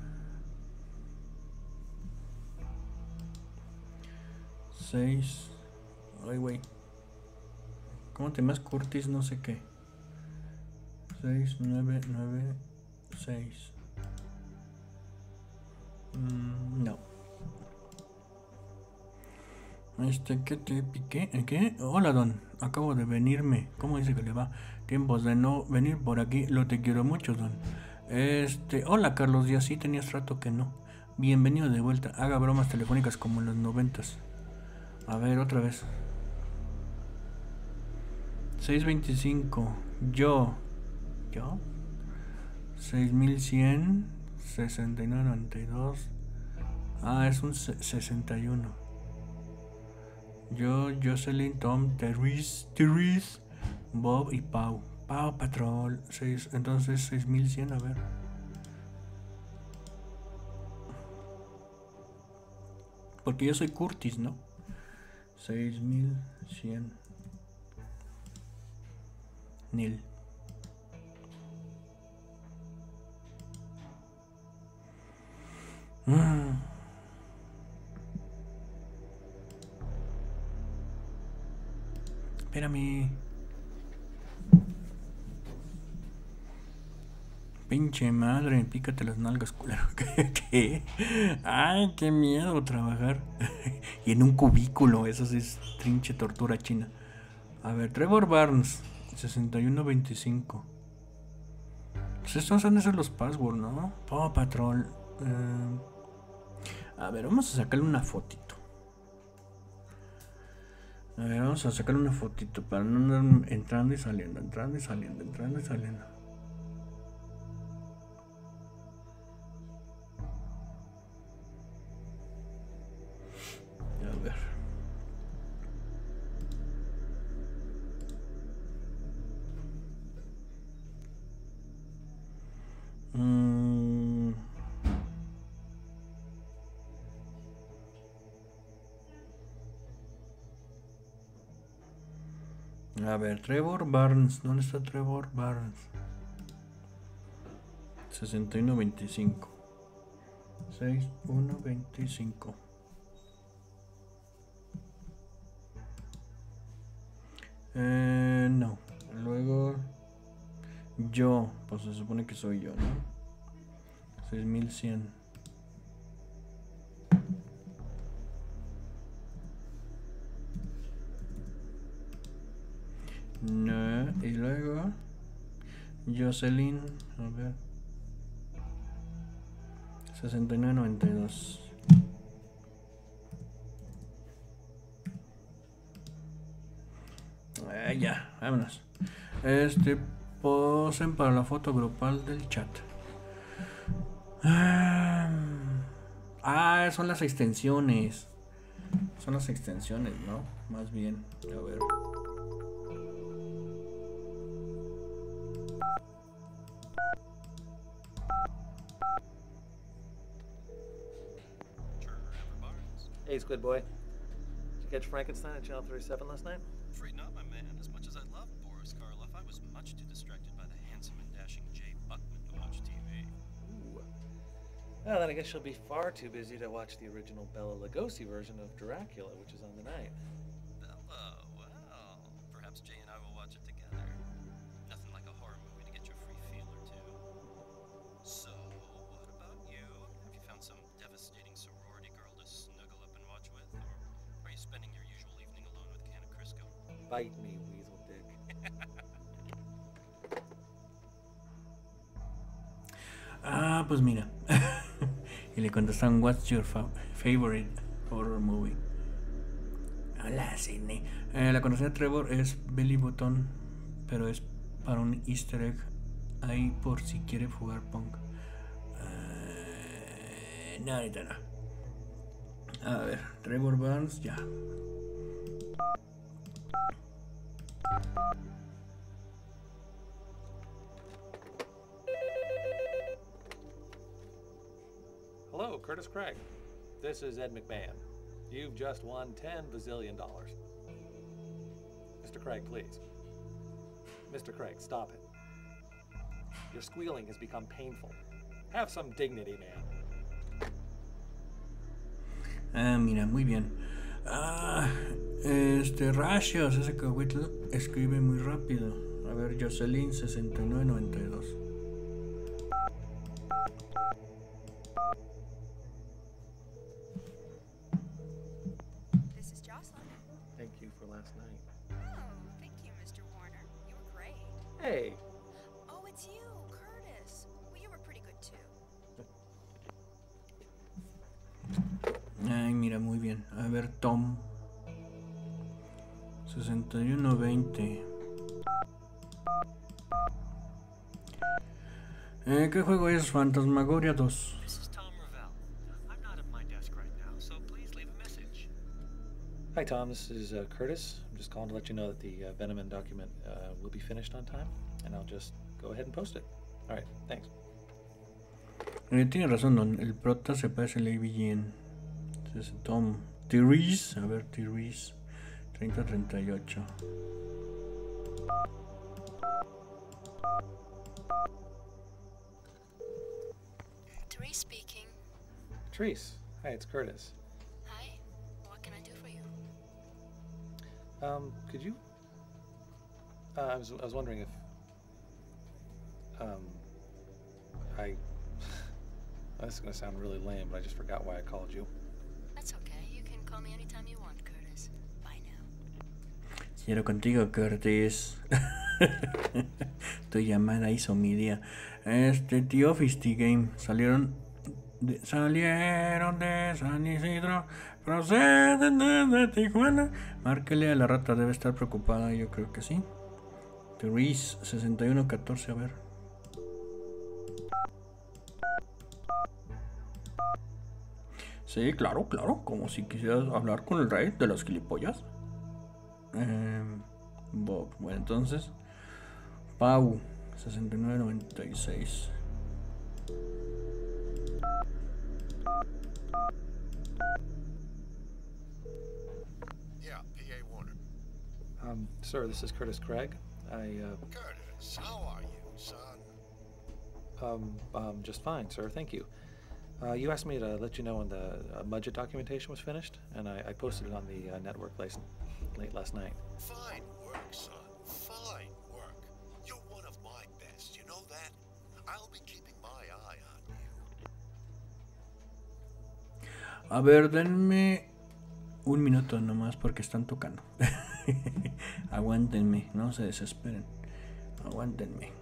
Ay, güey. ¿Cómo te llamas? Curtis, no sé qué. 6996. No. ¿Qué te piqué? ¿Qué? Hola, don. Acabo de venirme. ¿Cómo dice que le va? Tiempos de no venir por aquí. Lo te quiero mucho, don. Hola, Carlos Díaz. Sí, tenías rato que no. Bienvenido de vuelta. Haga bromas telefónicas como en los 90s. A ver, otra vez. 625. Yo 6100. 69.92. Ah, es un 61. Yo, Jocelyn, Tom, Therese, Bob y Pau. Pau Patrol. 6, entonces 6100, a ver. Porque yo soy Curtis, ¿no? 6100. Neil. Espérame. Pinche madre, pícate las nalgas, culero. ¿Qué? Ay, qué miedo trabajar. Y en un cubículo, eso sí es trinche tortura china. A ver, Trevor Barnes, 6125. Pues estos han de ser los passwords, ¿no? Paw Patrol. A ver, vamos a sacarle una fotito. A ver, vamos a sacarle una fotito para no andar entrando y saliendo, entrando y saliendo, entrando y saliendo. A ver. A ver, Trevor Barnes. ¿Dónde está Trevor Barnes? 6125. 6125. No. Luego yo, pues se supone que soy yo, ¿no? 6100. No, y luego Jocelyn, a ver, 6992. Ya, vámonos. Posen para la foto grupal del chat. Son las extensiones. Son las extensiones, ¿no? Más bien, a ver. Hey, Squid Boy. Did you catch Frankenstein at Channel 37 last night? Afraid not, my man. As much as I love Boris Karloff, I was much too distracted by the handsome and dashing Jay Buckman to watch TV. Ooh. Well, then I guess she'll be far too busy to watch the original Bela Lugosi version of Dracula, which is on tonight. Bella, well, perhaps Jay and I will watch it together. Nothing like a horror movie to get you a free feel or two. So, what about you? Have you found some devastating sorority girl to snuggle up and watch with? Or are you spending your usual evening alone with a can of Crisco? Bite me, weasel dick. Pues mira. Y le contestan, what's your favorite horror movie? Hola, Sidney. La conocida de Trevor es Belly Button, pero es para un easter egg ahí por si quiere jugar punk. No, ahorita no. A ver, Trevor Barnes, ya. Hello, Curtis Craig. This is Ed McMahon. You've just won $10 bazillion. Mr. Craig, please. Mr. Craig, stop it. Your squealing has become painful. Have some dignity, man. Mira, muy bien. Ratios, ese cahuitl escribe muy rápido. A ver, Jocelyn 6992. This is Jocelyn. Thank you for last night. Oh, thank you, Mr. Warner. You were great. Hey, Oh, it's you, Curtis. Well, you were pretty good too. Ay, mira, muy bien. A ver, Tom 6120. ¿Qué juego es? Phantasmagoria 2. This is Tom Ravel. I'm not at my desk right now, so please leave a message. Hi, Tom. This is Curtis. I'm just calling to let you know that the Venom document will be finished on time, and I'll just go ahead and post it. All right, thanks. Tiene razón, Don. El prota se parece a Lady Jean. Es Tom. Therese. A ver, Therese. 3038. Therese speaking. Therese, hi, it's Curtis. Hi. What can I do for you? Could you? I was wondering if I. This is gonna sound really lame, but I just forgot why I called you. That's okay. You can call me anytime you want, Curtis. Bye now. Quiero contigo, Curtis. Tu llamada hizo mi día. The Office Game. Salieron de San Isidro. Proceden desde Tijuana. Márquele a la rata, debe estar preocupada. Yo creo que sí. Therese 6114, a ver. Sí, claro, como si quisieras hablar con el rey de las gilipollas. Bob, bueno, entonces Pau 6996. Yeah, PA Warner. Sir, this is Curtis Craig. Curtis, how are you, son? Just fine, sir. Thank you. You asked me to let you know when the budget documentation was finished, and I posted it on the network late last night. Fine work, son. Fine work. You're one of my best, you know that? I'll be keeping my eye on you. A ver, denme un minuto nomás porque están tocando. Aguántenme, no se desesperen. Aguántenme.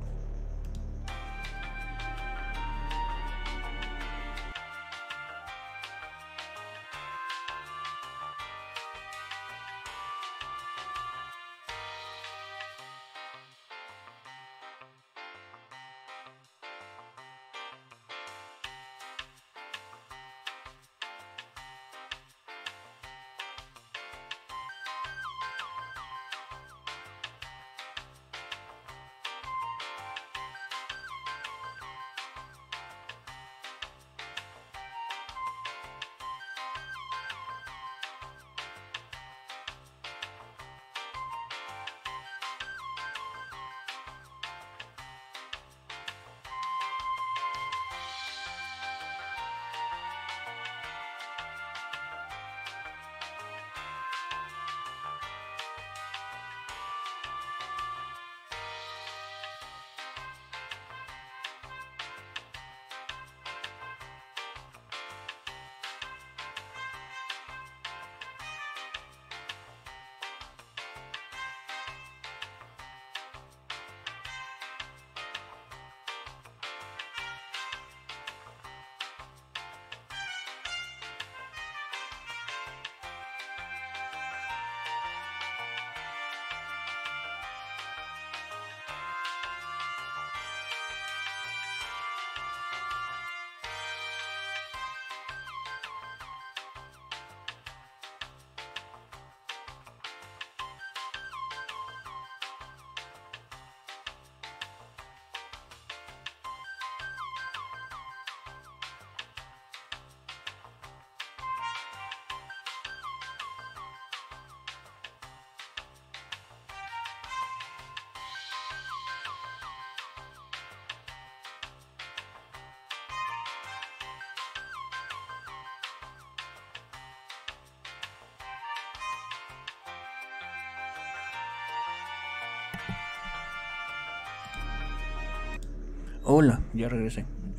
Hola, ya regresé.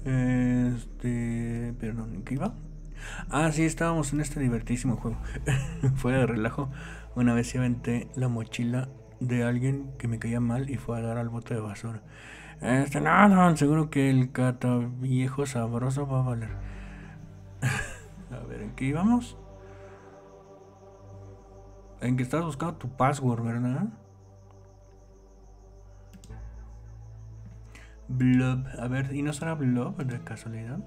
Perdón, ¿en qué iba? Ah, sí, estábamos en este divertísimo juego. Fuera de relajo, una vez se aventé la mochila de alguien que me caía mal y fue a dar al bote de basura. No, seguro que el cata viejo sabroso va a valer. A ver, ¿en qué íbamos? En que estabas buscando tu password, ¿verdad? Blob. A ver, ¿y no será Blob de casualidad?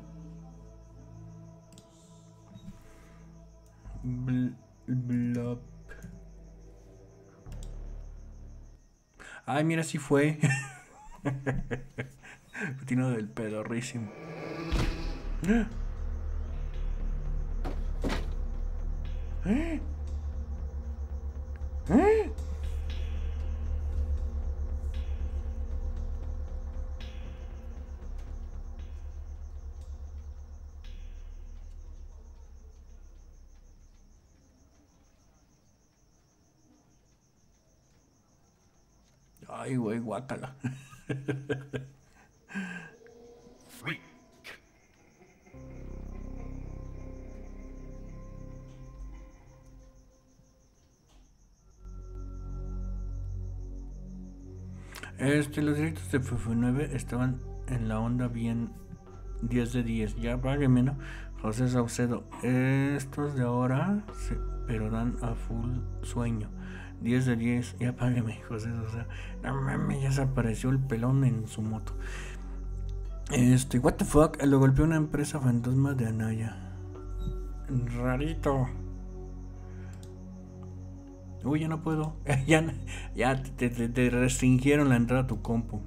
Blob. Ay, mira, sí fue. Tino del pedorrísimo. ¿Eh? ¿Eh? Ay, güey, guácala. Freak. Los directos de FF9 estaban en la onda bien 10 de 10. Ya págueme, ¿no? José Saucedo. Estos de ahora, pero dan a full sueño. 10 de 10. Ya págueme, José Saucedo. No mames, ya se apareció el pelón en su moto. What the fuck. Lo golpeó una empresa fantasma de Anaya. Rarito. Uy, ya no puedo. Ya te restringieron la entrada a tu compu.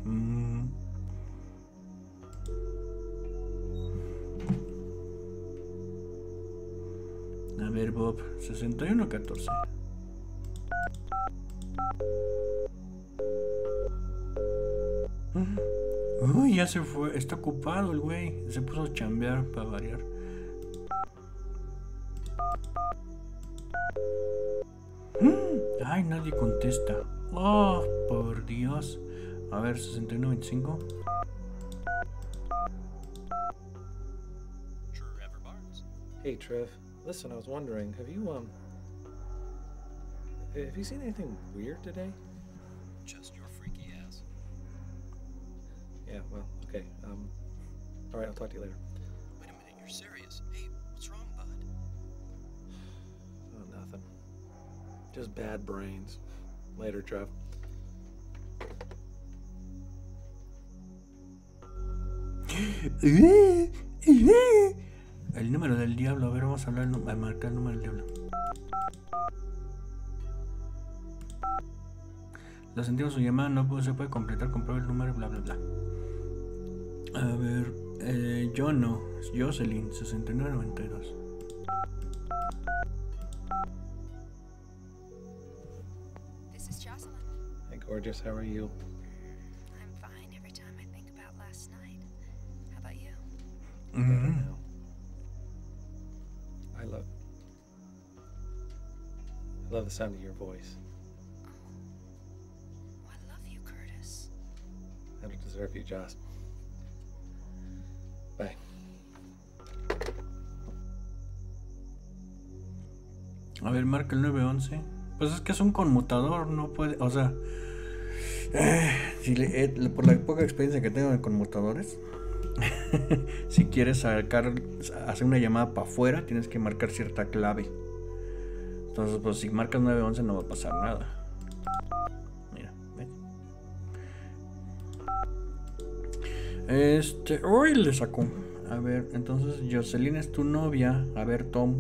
A ver, Bob. 6114. Uy, ya se fue. Está ocupado el güey. Se puso a chambear para variar. Ay, nadie contesta. Oh, por Dios. A ver, 6125. Trevor Barnes. Hey, Trev. Listen, I was wondering, have you seen anything weird today? Just your freaky ass. Yeah, well, okay. All right, I'll talk to you later. Wait a minute, you're serious? Hey, what's wrong, bud? Oh, nothing. Just bad brains. Later, Trev. El número del diablo. A ver, vamos a marcar el número del diablo. Lo sentimos su llamada, no se puede completar, comprueba el número, bla bla bla. A ver, yo no, Jocelyn, 6992. This is Jocelyn. Hey, gorgeous, how are you? I'm fine every time I think about last night. How about you? Better now. I love the sound of your voice. Oh, I love you, Curtis. I don't deserve you, Joss. Bye. A ver, marca el 911. Pues es que es un conmutador, no puede, o sea, por la poca experiencia que tengo en conmutadores, si quieres hacer una llamada para afuera, tienes que marcar cierta clave. Entonces, pues si marcas 911 no va a pasar nada. Mira, ven. Uy, le sacó. A ver, entonces Jocelyn es tu novia. A ver, Tom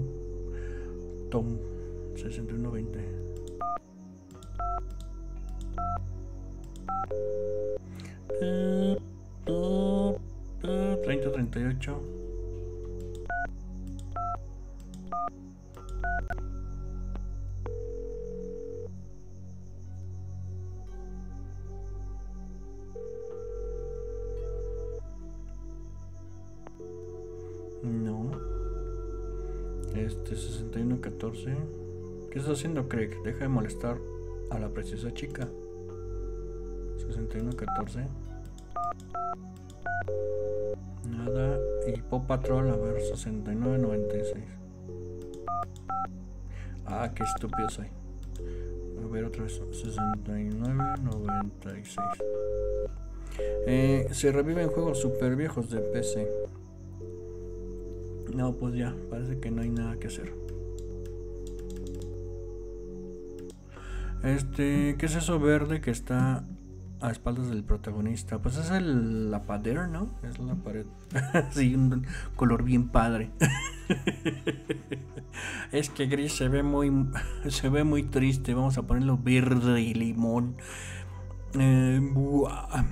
6120. 3038. No. 6114. ¿Qué estás haciendo, Craig? Deja de molestar a la preciosa chica. 6114. Nada. Y Pop Patrol, a ver, 6996. Ah, qué estúpido soy. A ver, otra vez. 6996. Se reviven juegos super viejos de PC. No, pues ya, parece que no hay nada que hacer. ¿Qué es eso verde que está a espaldas del protagonista. Pues es la pader, ¿no? Es la pared. Sí, un color bien padre. Es que gris se ve muy triste. Vamos a ponerlo verde y limón. Buah.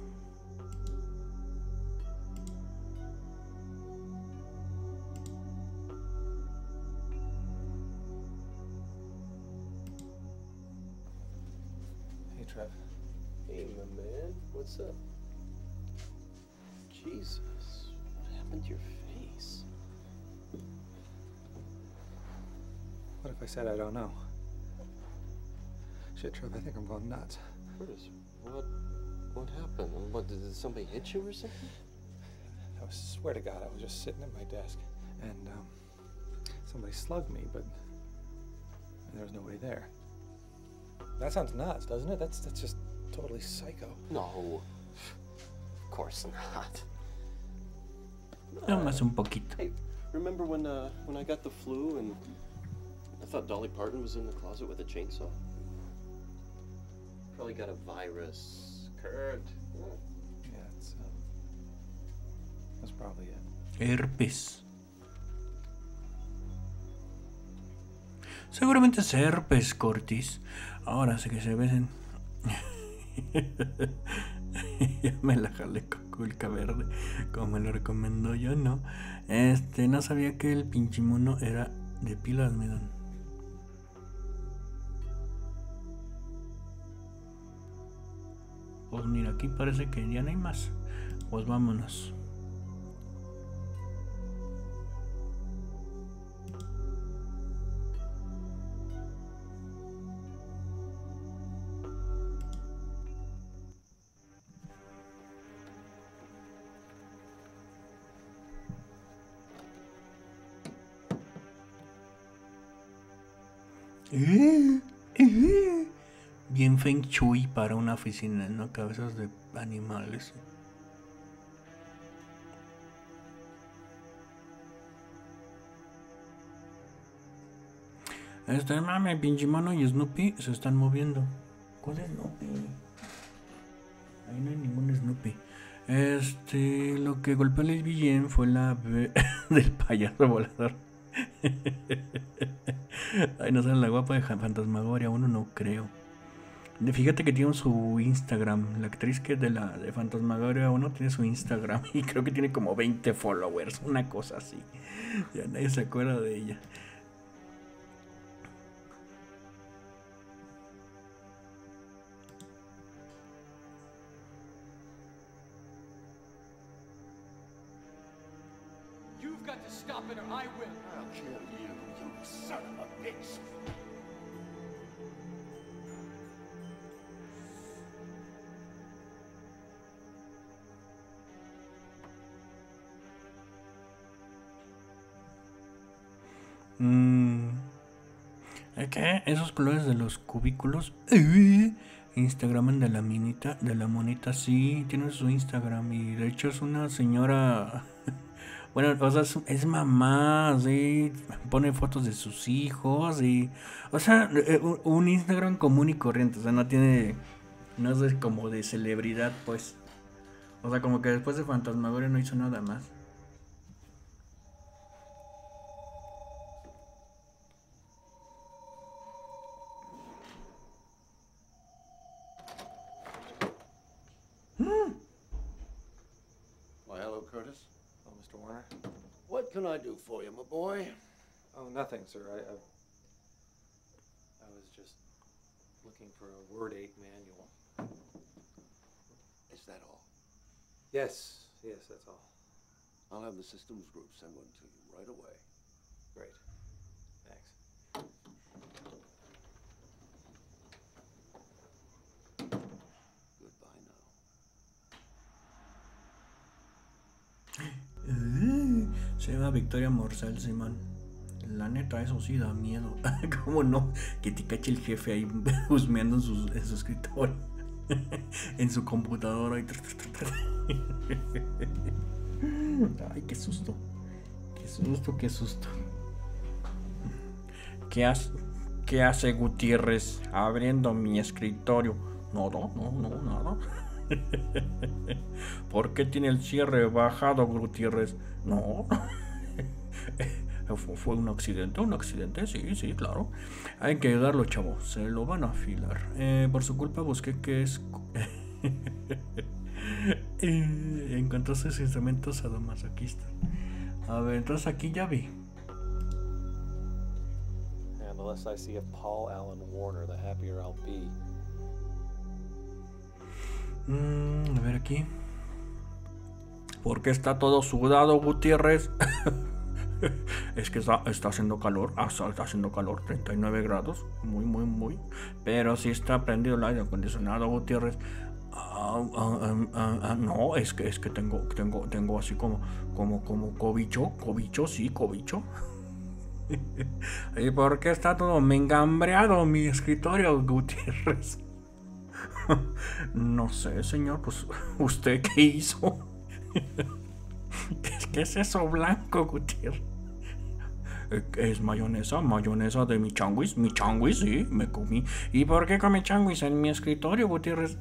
Hey, Trev. Hey, my man, what's up? Jesus, what happened to your face? What if I said I don't know? Shit, Trev, I think I'm going nuts. Curtis, what happened? What, did somebody hit you or something? I swear to God, I was just sitting at my desk, and somebody slugged me, but there was nobody there. That sounds nuts, doesn't it? That's just totally psycho. No, of course not. Nada más un poquito. Hey, remember when I got the flu and I thought Dolly Parton was in the closet with a chainsaw? Probably got a virus. Kurt. Yeah, that's probably it. Herpes. Seguramente es herpes, Cortis. Ahora sé que se besen. Ya me la jalé con Culca Verde, como me lo recomendó yo, ¿no? No sabía que el pinche mono era de pila de almidón. Pues mira, aquí parece que ya no hay más. Pues vámonos. Bien feng shui para una oficina, ¿no? Cabezas de animales. Mame, pinche mono y Snoopy se están moviendo. ¿Cuál es Snoopy? Ahí no hay ningún Snoopy. Lo que golpeó a Lesbillén fue la B del payaso volador. Ay, no sale la guapa de Fantasmagoria, uno no creo. Fíjate que tiene su Instagram. La actriz que es de Fantasmagoria 1 tiene su Instagram y creo que tiene como 20 followers, una cosa así. Ya nadie se acuerda de ella. You've got to stop it or I will. I'll kill you, you son of a bitch. ¿Qué? Esos colores de los cubículos. Instagram de la monita, sí, tiene su Instagram y de hecho es una señora. Bueno, o sea, es mamá, sí, pone fotos de sus hijos y, o sea, un Instagram común y corriente, o sea, no es como de celebridad, pues. O sea, como que después de Fantasmagoria no hizo nada más. Well, hello, Curtis. Oh, Mr. Warner? What can I do for you, my boy? Oh, nothing, sir. I was just looking for a Word 8 manual. Is that all? Yes, that's all. I'll have the systems group send one to you right away. Great. Thanks. Goodbye now. Se llama Victoria Morsel, Simón. La neta, eso sí da miedo. ¿Cómo no? Que te cache el jefe ahí husmeando en su escritorio. En su computadora. Ay, qué susto. Qué susto. ¿Qué hace Gutiérrez abriendo mi escritorio? Nada, no, nada. ¿Por qué tiene el cierre bajado, Gutiérrez? No. Fue un accidente, sí, claro. Hay que ayudarlo, chavo. Se lo van a afilar. Por su culpa busqué que es... encontró sus instrumentos sadomasoquistas. A ver, entonces aquí ya vi. And the less I see of Paul Allen Warner, the happier I'll be. A ver aquí. ¿Por qué está todo sudado, Gutiérrez? Es que está haciendo calor. Está haciendo calor, 39 grados. Muy. Pero sí está prendido el aire acondicionado, Gutiérrez. No, es que tengo así como cobicho, sí, cobicho. ¿Y por qué está todo mengambreado mi escritorio, Gutiérrez? No sé, señor, pues, ¿usted qué hizo? ¿Qué es eso blanco, Gutiérrez? Es mayonesa de mi changuis, sí, me comí. ¿Y por qué come changuis en mi escritorio, Gutiérrez?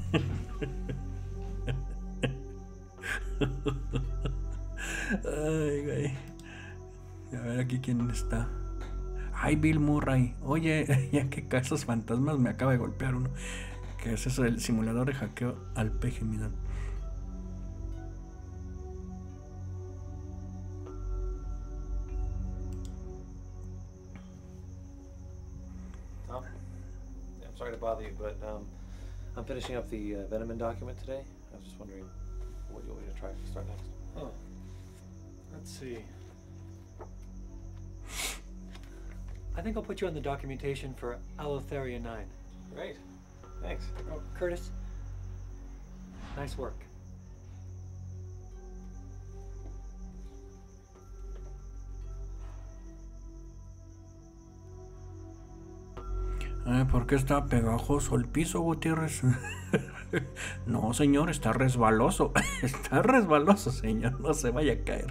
Ay, güey. A ver aquí quién está. Ay, Bill Murray. Oye, ya que casos fantasmas me acaba de golpear uno. ¿Qué es eso del simulador de hackeo al peje, miran? I'm sorry to bother you, but I'm finishing up the Veneman document today. I was just wondering what you want me to try to start next. Oh, let's see. I think I'll put you on the documentation for Allotheria 9. Great. Thanks. Oh, Curtis, nice work. ¿Por qué está pegajoso el piso, Gutiérrez? No, señor, está resbaloso. Está resbaloso, señor. No se vaya a caer.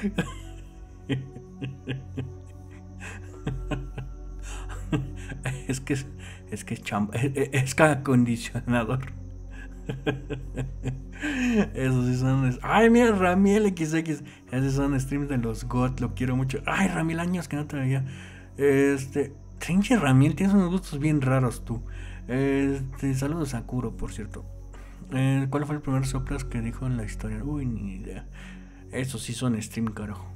Es que es acondicionador. Esos sí son. Ay, mira, Ramiel XX. Esos son streams de los GOT. Lo quiero mucho. Ay, Ramiel, años que no te veía. Trinche Ramiel, tienes unos gustos bien raros tú. Saludos a Kuro, por cierto. ¿Cuál fue el primer soplas que dijo en la historia? Uy, ni idea. Esos sí son stream, carajo.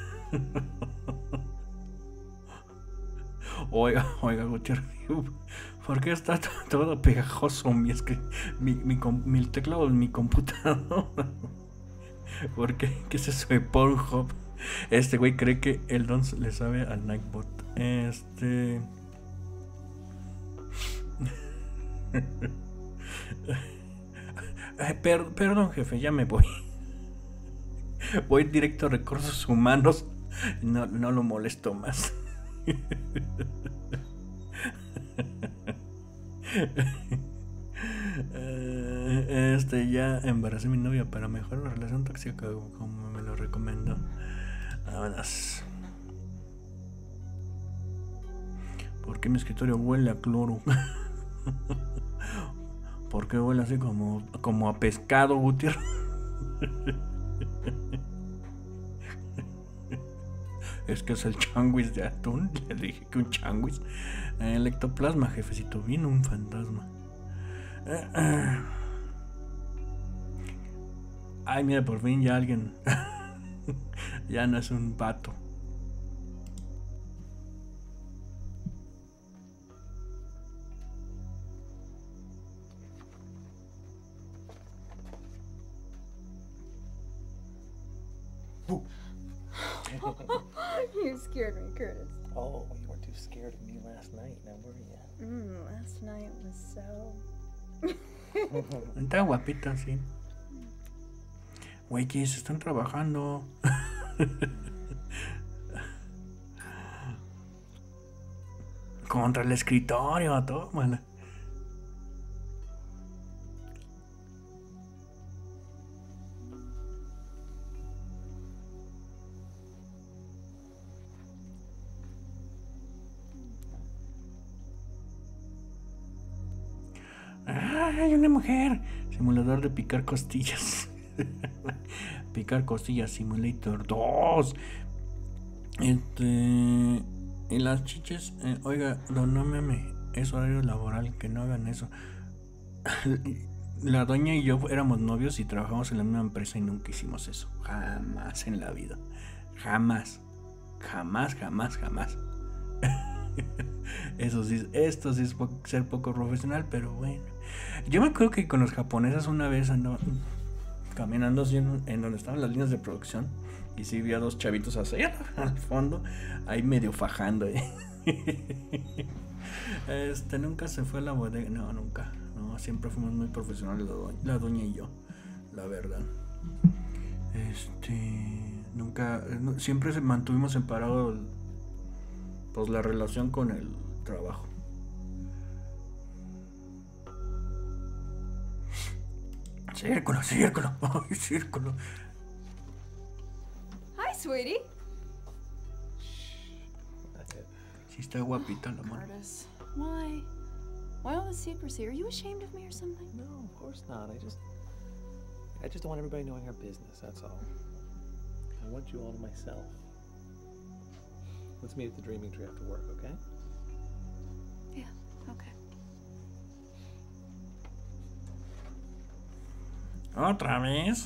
Oiga, Gutiérrez, ¿por qué está todo pegajoso mi teclado en mi computador? ¿Por qué? ¿Qué es eso de Pornhub? Este güey cree que el Don le sabe al Nightbot. Perdón, jefe, ya me voy. Voy directo a recursos humanos. No lo molesto más. Ya embaracé a mi novia para mejorar la relación tóxica como me lo recomendó. Vámonos. ¿Por qué mi escritorio huele a cloro? ¿Por qué huele así como a pescado, Gutiérrez? Es que es el changuis de atún. Le dije que un changuis. El ectoplasma, jefecito. Vino un fantasma. Ay, mira, por fin ya alguien. Ya no es un pato. You scared me, Curtis. Oh, you weren't too scared of me last night, now were you? Last night was so... Está guapita, sí. Güey, que se están trabajando. Contra el escritorio, tómala. ¡Ay, una mujer! Simulador de picar costillas. Picar costillas Simulator 2. Y las chiches, oiga, no meme, es horario laboral, que no hagan eso. La doña y yo éramos novios y trabajamos en la misma empresa y nunca hicimos eso. Jamás en la vida. Jamás. Jamás. Eso sí, esto sí es ser poco profesional, pero bueno. Yo me acuerdo que con los japoneses una vez andaba caminando así en donde estaban las líneas de producción. Y sí vi a dos chavitos así al fondo, ahí medio fajando. Nunca se fue a la bodega. No, nunca. No, siempre fuimos muy profesionales la doña y yo, la verdad. Nunca, siempre mantuvimos separado pues la relación con el trabajo. Círculo. Ay, círculo. Hi, sweetie. Sí está guapita la mano. Curtis, why? Why all the secrecy? Are you ashamed of me or something? No, of course not. I just don't want everybody knowing our business, that's all. I want you all to myself. Let's meet at the Dreaming Tree after work, okay? Yeah, okay. ¿Otra vez?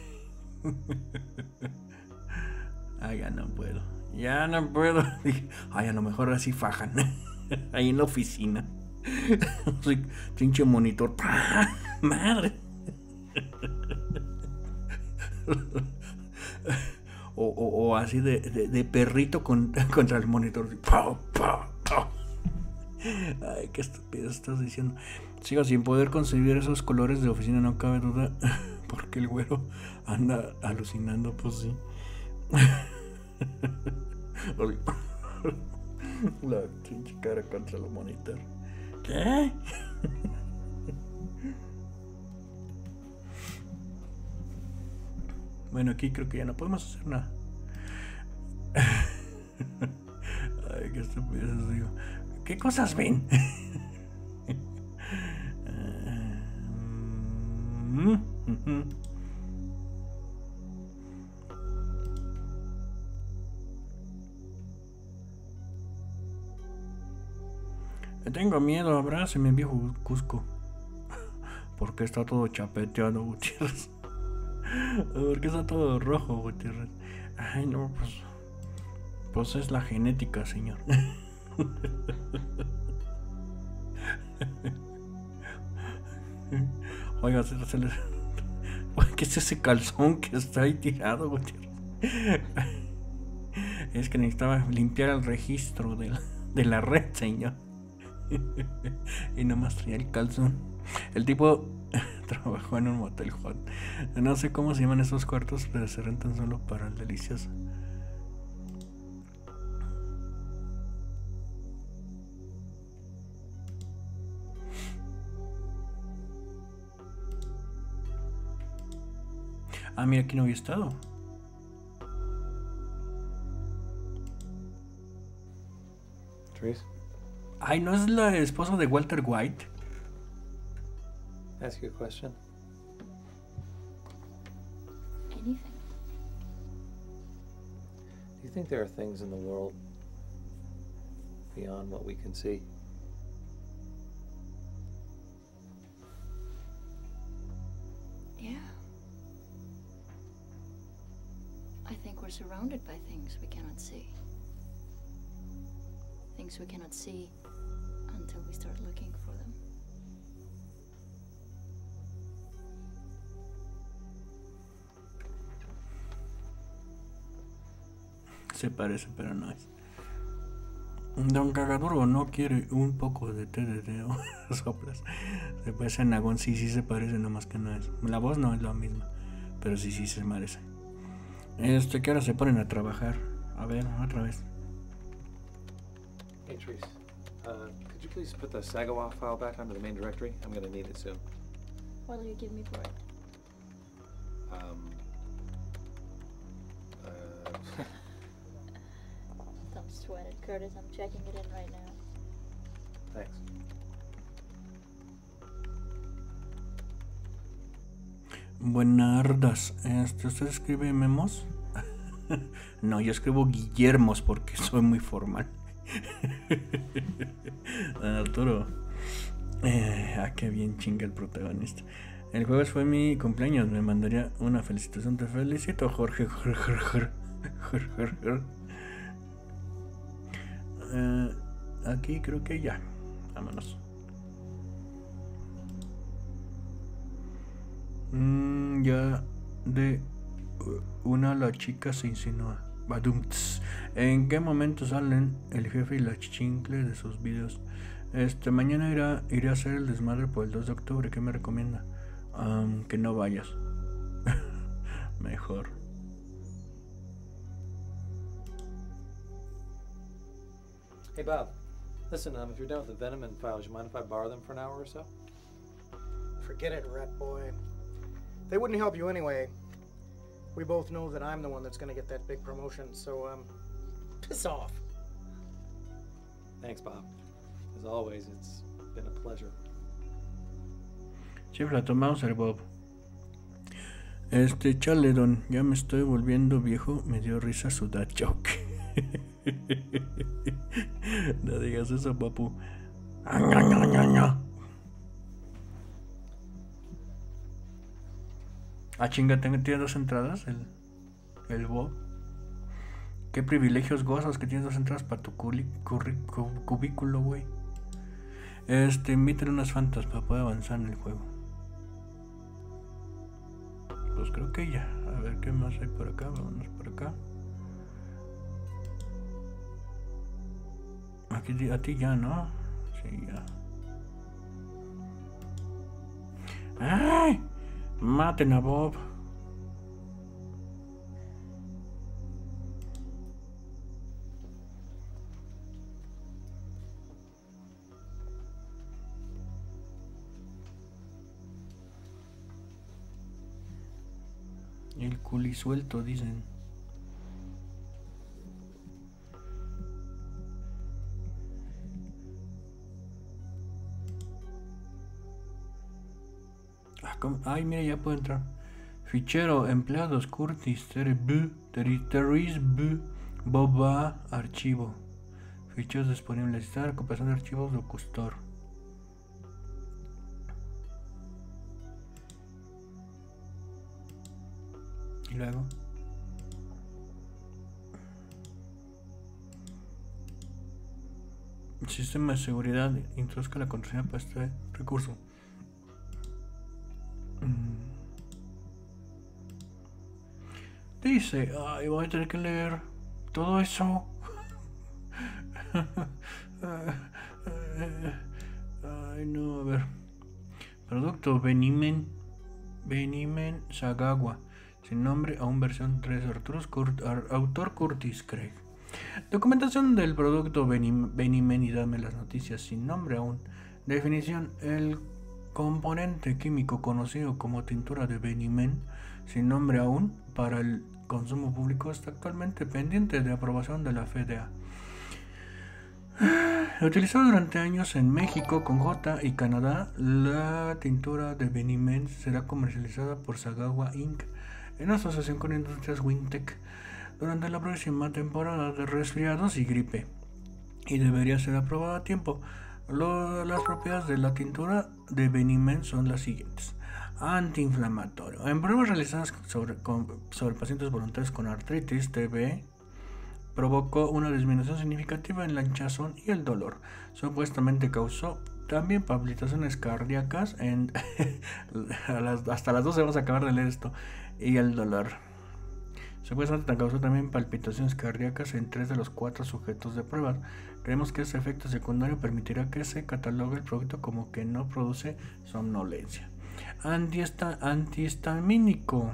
Ay, ya no puedo. Dije, ay, a lo mejor así fajan. Ahí en la oficina. Soy pinche monitor. Madre. O así de perrito contra el monitor. Ay, qué estupidez estás diciendo. Sigo sin poder concebir esos colores de oficina, no cabe duda. Porque el güero anda alucinando, pues sí. La pinche cara contra el monitor. ¿Qué? Bueno, aquí creo que ya no podemos hacer nada. Ay, qué estupidez digo. ¿Qué cosas ven? Tengo miedo, abrázame, viejo Cusco. Porque está todo chapeteado, Gutiérrez. Porque está todo rojo, Gutiérrez. Ay, no, pues es la genética, señor. Oiga, ¿qué es ese calzón que está ahí tirado, Gutiérrez? Es que necesitaba limpiar el registro de la red, señor. Y nomás traía el calzón. El tipo trabajó en un motel hot. No sé cómo se llaman esos cuartos, pero se rentan solo para el delicioso. Ah, mira, aquí no había estado. Therese? Ay, ¿no es la esposa de Walter White? Ask you a question. Anything. Do you think there are things in the world beyond what we can see? Yeah. I think we're surrounded by things we cannot see. Things we cannot see until we start looking for them. Se parece, pero no es. Don Cagaduro no quiere un poco de té de dedo. Soplas. Se parece a Nagón, sí se parece, nomás que no es. La voz no es la misma, pero sí se parece. ¿Qué hora se ponen a trabajar? A ver, otra vez. Hey, Therese. Could you please put the Sagawa file back onto the main directory? I'm going to need it soon. What'll you give me for it? Don't sweat it, Curtis. I'm checking it in right now. Thanks. Buenardas. ¿Usted escribe memos? No, yo escribo Guillermos porque soy muy formal. Arturo. Qué bien chinga el protagonista. El jueves fue mi cumpleaños. Me mandaría una felicitación. Te felicito, Jorge. Aquí creo que ya. Vámonos. Ya de una la chica se insinúa. Badumts. ¿En qué momento salen el jefe y la chincle de sus videos? Mañana iré a hacer el desmadre por el 2 de octubre. ¿Qué me recomienda? Que no vayas. Mejor. Hey Bob, listen, if you're done with the Venom files, you mind if I borrow them for an hour or so? Forget it, rat boy. They wouldn't help you anyway. We both know that I'm the one that's gonna get that big promotion, so, piss off. Thanks, Bob. As always, it's been a pleasure. Chifla, Mauser, Bob. Chale, don, ya me estoy volviendo viejo. Me dio risa su dad joke. No digas eso, papu. Chinga, tiene 2 entradas el Bob. Qué privilegios gozas que tienes 2 entradas para tu cubículo, güey. Invítale unas fantas para poder avanzar en el juego. Pues creo que ya. A ver qué más hay por acá. Vámonos por acá. Aquí a ti ya, ¿no? Sí, ya. ¡Ay! Maten a Bob. El culisuelto, dicen. Ay, mira, ya puedo entrar. Fichero, empleados, Curtis, Terry Boba, archivo. Ficheros disponibles. Está recuperación de archivos de Custor. Y luego. El sistema de seguridad introduzca la contraseña para este recurso. Dice, ay, voy a tener que leer todo eso. Ay, no, a ver. Producto Benimen Sagawa. Sin nombre, aún versión 3. Autor Curtis Craig. Documentación del producto Benimen y dame las noticias. Sin nombre aún. Definición: el componente químico conocido como tintura de Benimen, sin nombre aún, para el consumo público, está actualmente pendiente de aprobación de la FDA. Utilizado durante años en México, Congo y Canadá, la tintura de Benimen será comercializada por Sagawa Inc. en asociación con Industrias Wintec durante la próxima temporada de resfriados y gripe, y debería ser aprobada a tiempo. Las propiedades de la tintura de Benimen son las siguientes: antiinflamatorio. En pruebas realizadas sobre pacientes voluntarios con artritis TB, provocó una disminución significativa en la hinchazón y el dolor. Supuestamente causó también palpitaciones cardíacas hasta las 12 vamos a acabar de leer esto, y el dolor. Supuestamente causó también palpitaciones cardíacas en 3 de los 4 sujetos de pruebas. Creemos que ese efecto secundario permitirá que se catalogue el producto como que no produce somnolencia. Antihistamínico.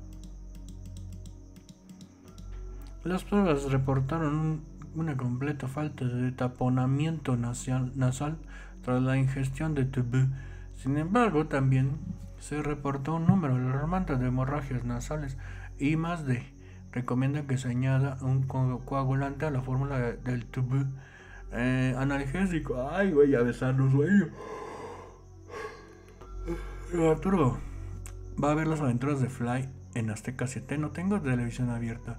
Las pruebas reportaron una completa falta de taponamiento nasal tras la ingestión de TB. Sin embargo, también se reportó un número alarmante de hemorragias nasales y más de. Recomienda que se añada un coagulante a la fórmula del TB. Analgésico. Ay, voy a besar los sueños. Arturo, va a ver las aventuras de Fly en Azteca 7. No tengo televisión abierta.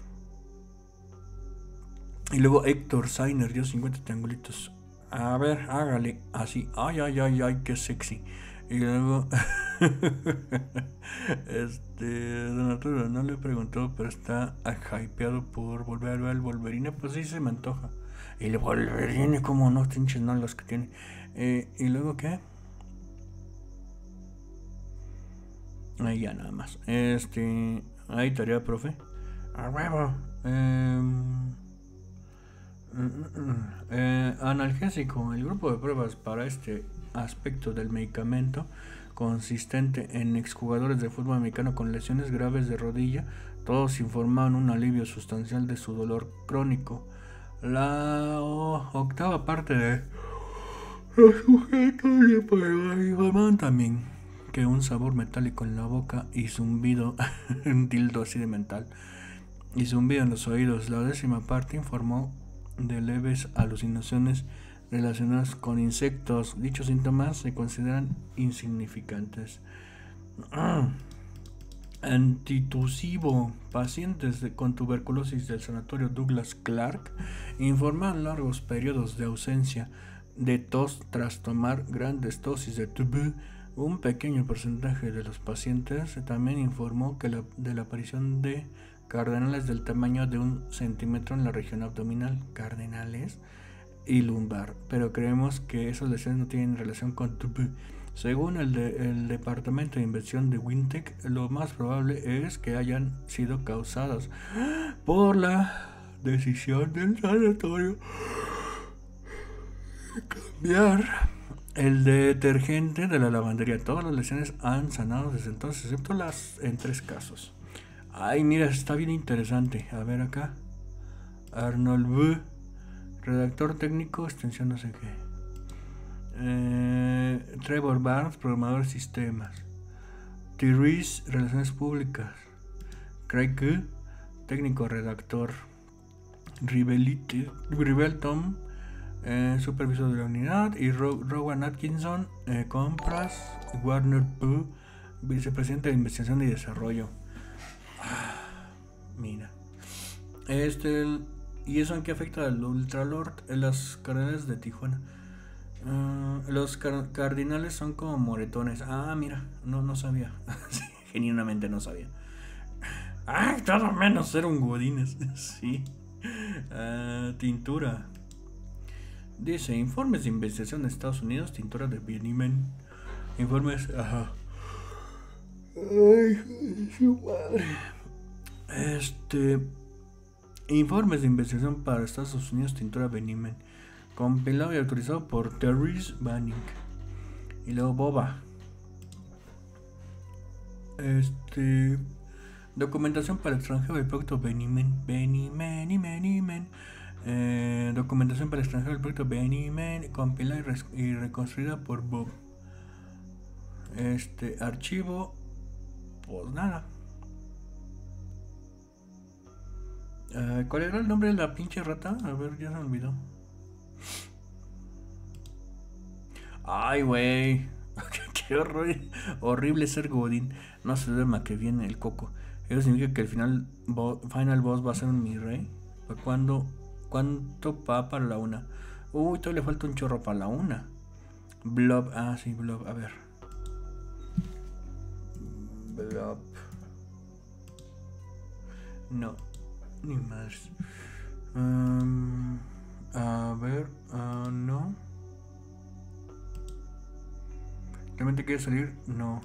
Y luego Héctor Sainer dio 50 triangulitos. A ver, hágale así. Ay, ay, ay, ay, qué sexy. Y luego Don Arturo no le preguntó, pero está hypeado por volver a ver al Wolverine. Pues sí, se me antoja. Y el Wolverine, como no, pinches no los que tiene. Y luego qué. Ahí ya nada más. Ahí tarea, profe. A huevo. Analgésico. El grupo de pruebas para este aspecto del medicamento, consistente en exjugadores de fútbol americano con lesiones graves de rodilla, todos informaron un alivio sustancial de su dolor crónico. La octava parte de los sujetos informaron también que un sabor metálico en la boca y zumbido, un tildo así de mental, y zumbido en los oídos. La 10ª parte informó de leves alucinaciones relacionadas con insectos. Dichos síntomas se consideran insignificantes. Antitusivo. Pacientes con tuberculosis del sanatorio Douglas Clark informan largos periodos de ausencia de tos tras tomar grandes dosis de TB. Un pequeño porcentaje de los pacientes también informó que de la aparición de cardenales del tamaño de 1 centímetro en la región abdominal, cardenales y lumbar, pero creemos que esas lesiones no tienen relación con TB. Según el Departamento de Investigación de Wintec, lo más probable es que hayan sido causadas por la decisión del sanatorio de cambiar el detergente de la lavandería. Todas las lesiones han sanado desde entonces, excepto en 3 casos. Ay, mira, está bien interesante. A ver acá. Arnold B., redactor técnico, extensión no sé qué. Trevor Barnes, programador de sistemas. Therese, relaciones públicas. Craig G., técnico redactor. Rivelton, supervisor de la unidad. Y Rowan Atkinson, compras. Warner P., vicepresidente de investigación y desarrollo. Mira. ¿Y eso en qué afecta al Ultralord? En las cardenales de Tijuana. Los cardinales son como moretones. Ah, mira, no sabía. Genuinamente no sabía. Ay, todo menos ser un godines. Sí. Tintura. Dice, informes de investigación de Estados Unidos, tintura de Benimen. Informes, ajá. Ay, su madre. Informes de investigación para Estados Unidos, tintura Benimen, compilado y autorizado por Therese Banning. Y luego Boba. Documentación para el extranjero del proyecto Benimen. Documentación para el extranjero del proyecto Benimen, compilada y reconstruida por Bob. Archivo, pues nada. ¿Cuál era el nombre de la pinche rata? A ver, ya se me olvidó. Ay, güey. Qué horrible ser Godín. No se duerma que viene el coco. Eso significa que el final boss va a ser un mi rey. ¿Cuánto va para la 1? Uy, todavía le falta un chorro para la 1. Blob, sí, Blob, a ver. Blob. No, ni más. A ver, no. ¿Realmente quiere salir? No.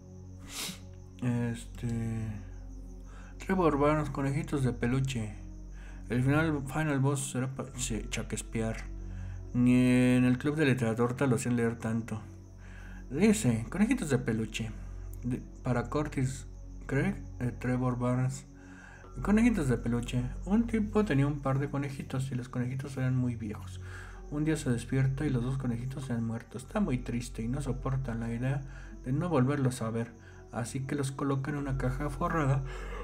Trevor Barnes, conejitos de peluche. El final boss será para Shakespeare. Ni en el club de literatura lo hacían leer tanto. Dice, conejitos de peluche. Para Curtis Craig, Trevor Barnes. Conejitos de peluche. Un tipo tenía un par de conejitos y los conejitos eran muy viejos. Un día se despierta y los 2 conejitos se han muerto. Está muy triste y no soporta la idea de no volverlos a ver. Así que los coloca en una caja forrada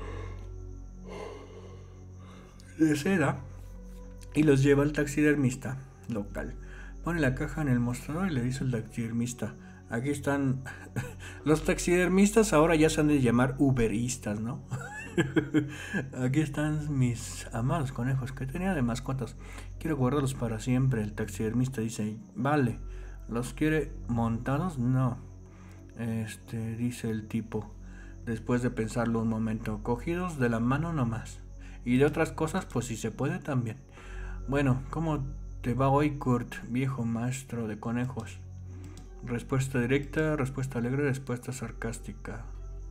de seda y los lleva al taxidermista local. Pone la caja en el mostrador y le dice al taxidermista: aquí están Los taxidermistas ahora ya se han de llamar uberistas, ¿no? Aquí están mis amados conejos que tenía de mascotas. Quiero guardarlos para siempre. El taxidermista dice, vale. ¿Los quiere montados? No. Dice el tipo, después de pensarlo un momento, cogidos de la mano nomás. Y de otras cosas, pues si se puede también. Bueno, ¿cómo te va hoy, Kurt, viejo maestro de conejos? Respuesta directa, respuesta alegre, respuesta sarcástica.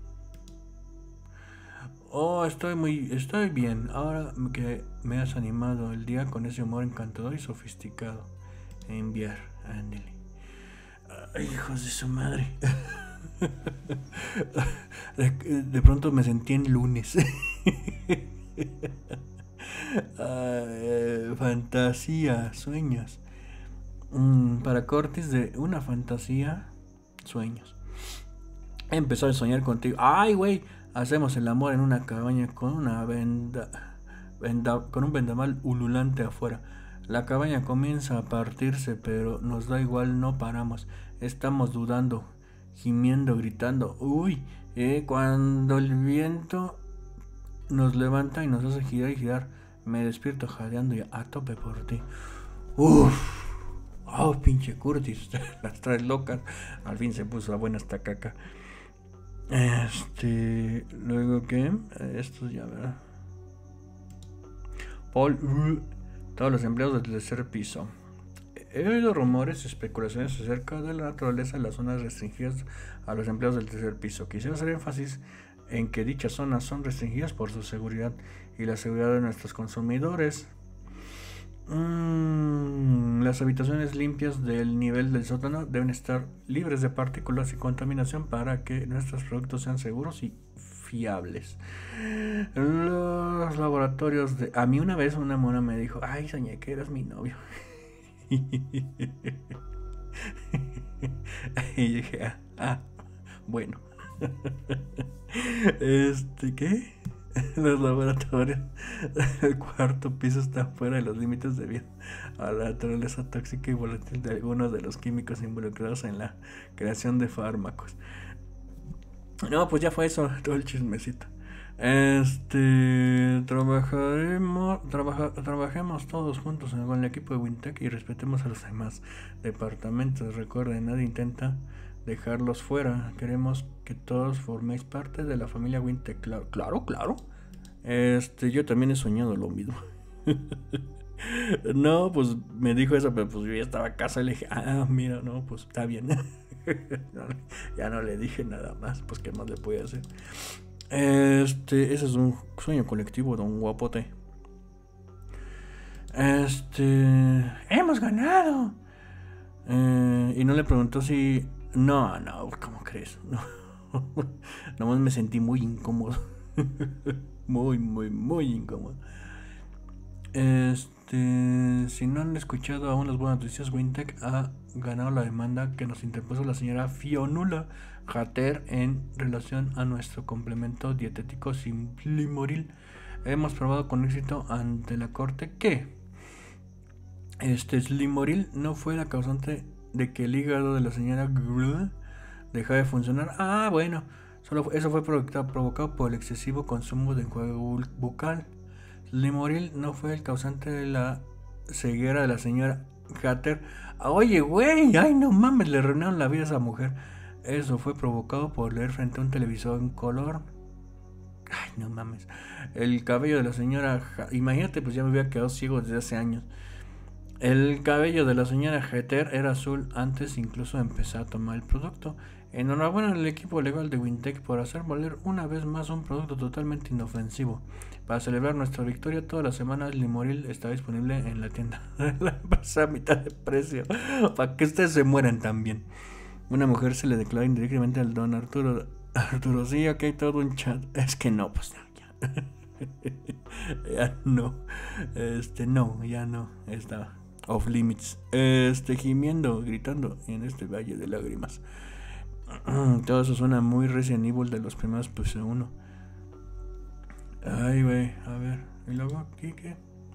Oh, estoy bien. Ahora que me has animado el día con ese humor encantador y sofisticado. Enviar, ándale. Ay, hijos de su madre. De pronto me sentí en lunes. Fantasía, sueños. Para Cortis de una fantasía, sueños. Empezó a soñar contigo. Ay, güey, hacemos el amor en una cabaña con una con un vendaval ululante afuera. La cabaña comienza a partirse, pero nos da igual, no paramos. Estamos dudando, gimiendo, gritando. Uy, cuando el viento nos levanta y nos hace girar y girar, me despierto jadeando y a tope por ti. Uff. Oh, pinche Curtis, las traes locas. Al fin se puso a buena esta caca. Luego que esto ya, ¿verdad? Paul, todos los empleados del tercer piso. He oído rumores y especulaciones acerca de la naturaleza de las zonas restringidas a los empleados del tercer piso. Quisiera hacer énfasis en que dichas zonas son restringidas por su seguridad y la seguridad de nuestros consumidores. Las habitaciones limpias del nivel del sótano deben estar libres de partículas y contaminación para que nuestros productos sean seguros y fiables. Los laboratorios de... A mí una vez una mona me dijo, ay, soñé que eras mi novio. Y dije, bueno. ¿Qué? Los laboratorios del cuarto piso están fuera de los límites debido a la naturaleza tóxica y volátil de algunos de los químicos involucrados en la creación de fármacos. No, pues ya fue eso, todo el chismecito. Trabajemos todos juntos con el equipo de Wintec y respetemos a los demás departamentos. Recuerden, nadie intenta dejarlos fuera. Queremos que todos forméis parte de la familia Wintec. Claro. Yo también he soñado lo mismo. No, pues me dijo eso, pero pues yo ya estaba a casa y le dije, mira, no, pues está bien. Ya no le dije nada más, pues qué más le puede hacer. Ese es un sueño colectivo de un guapote. Hemos ganado. Y no le preguntó si... No, ¿cómo crees? No. Nomás me sentí muy incómodo. Muy incómodo. Si no han escuchado aún las buenas noticias, Wintec ha ganado la demanda que nos interpuso la señora Fionnuala Hatter en relación a nuestro complemento dietético Slimoril. Hemos probado con éxito ante la corte que Slimoril no fue la causante de que el hígado de la señora dejara de funcionar. Bueno, eso fue provocado por el excesivo consumo de enjuague bucal. Slimoril no fue el causante de la ceguera de la señora Hatter. Oye, güey, ay, no mames, le arruinaron la vida a esa mujer. Eso fue provocado por leer frente a un televisor en color. Ay, no mames. El cabello de la señora... Imagínate, pues ya me había quedado ciego desde hace años. El cabello de la señora Hatter era azul antes incluso de empezar a tomar el producto. Enhorabuena al equipo legal de Wintec por hacer valer una vez más un producto totalmente inofensivo. Para celebrar nuestra victoria, todas las semanas Slimoril está disponible en la tienda de la empresa a mitad de precio. Para que ustedes se mueran también. Una mujer se le declara indirectamente al don Arturo. Sí, ok, todo un chat. Es que no, pues no, ya. Ya no. No, ya no. Está off limits. Gimiendo, gritando en este valle de lágrimas. Todo eso suena muy Resident Evil de los primeros PS1. Ay, güey, a ver. Y luego aquí, ¿qué?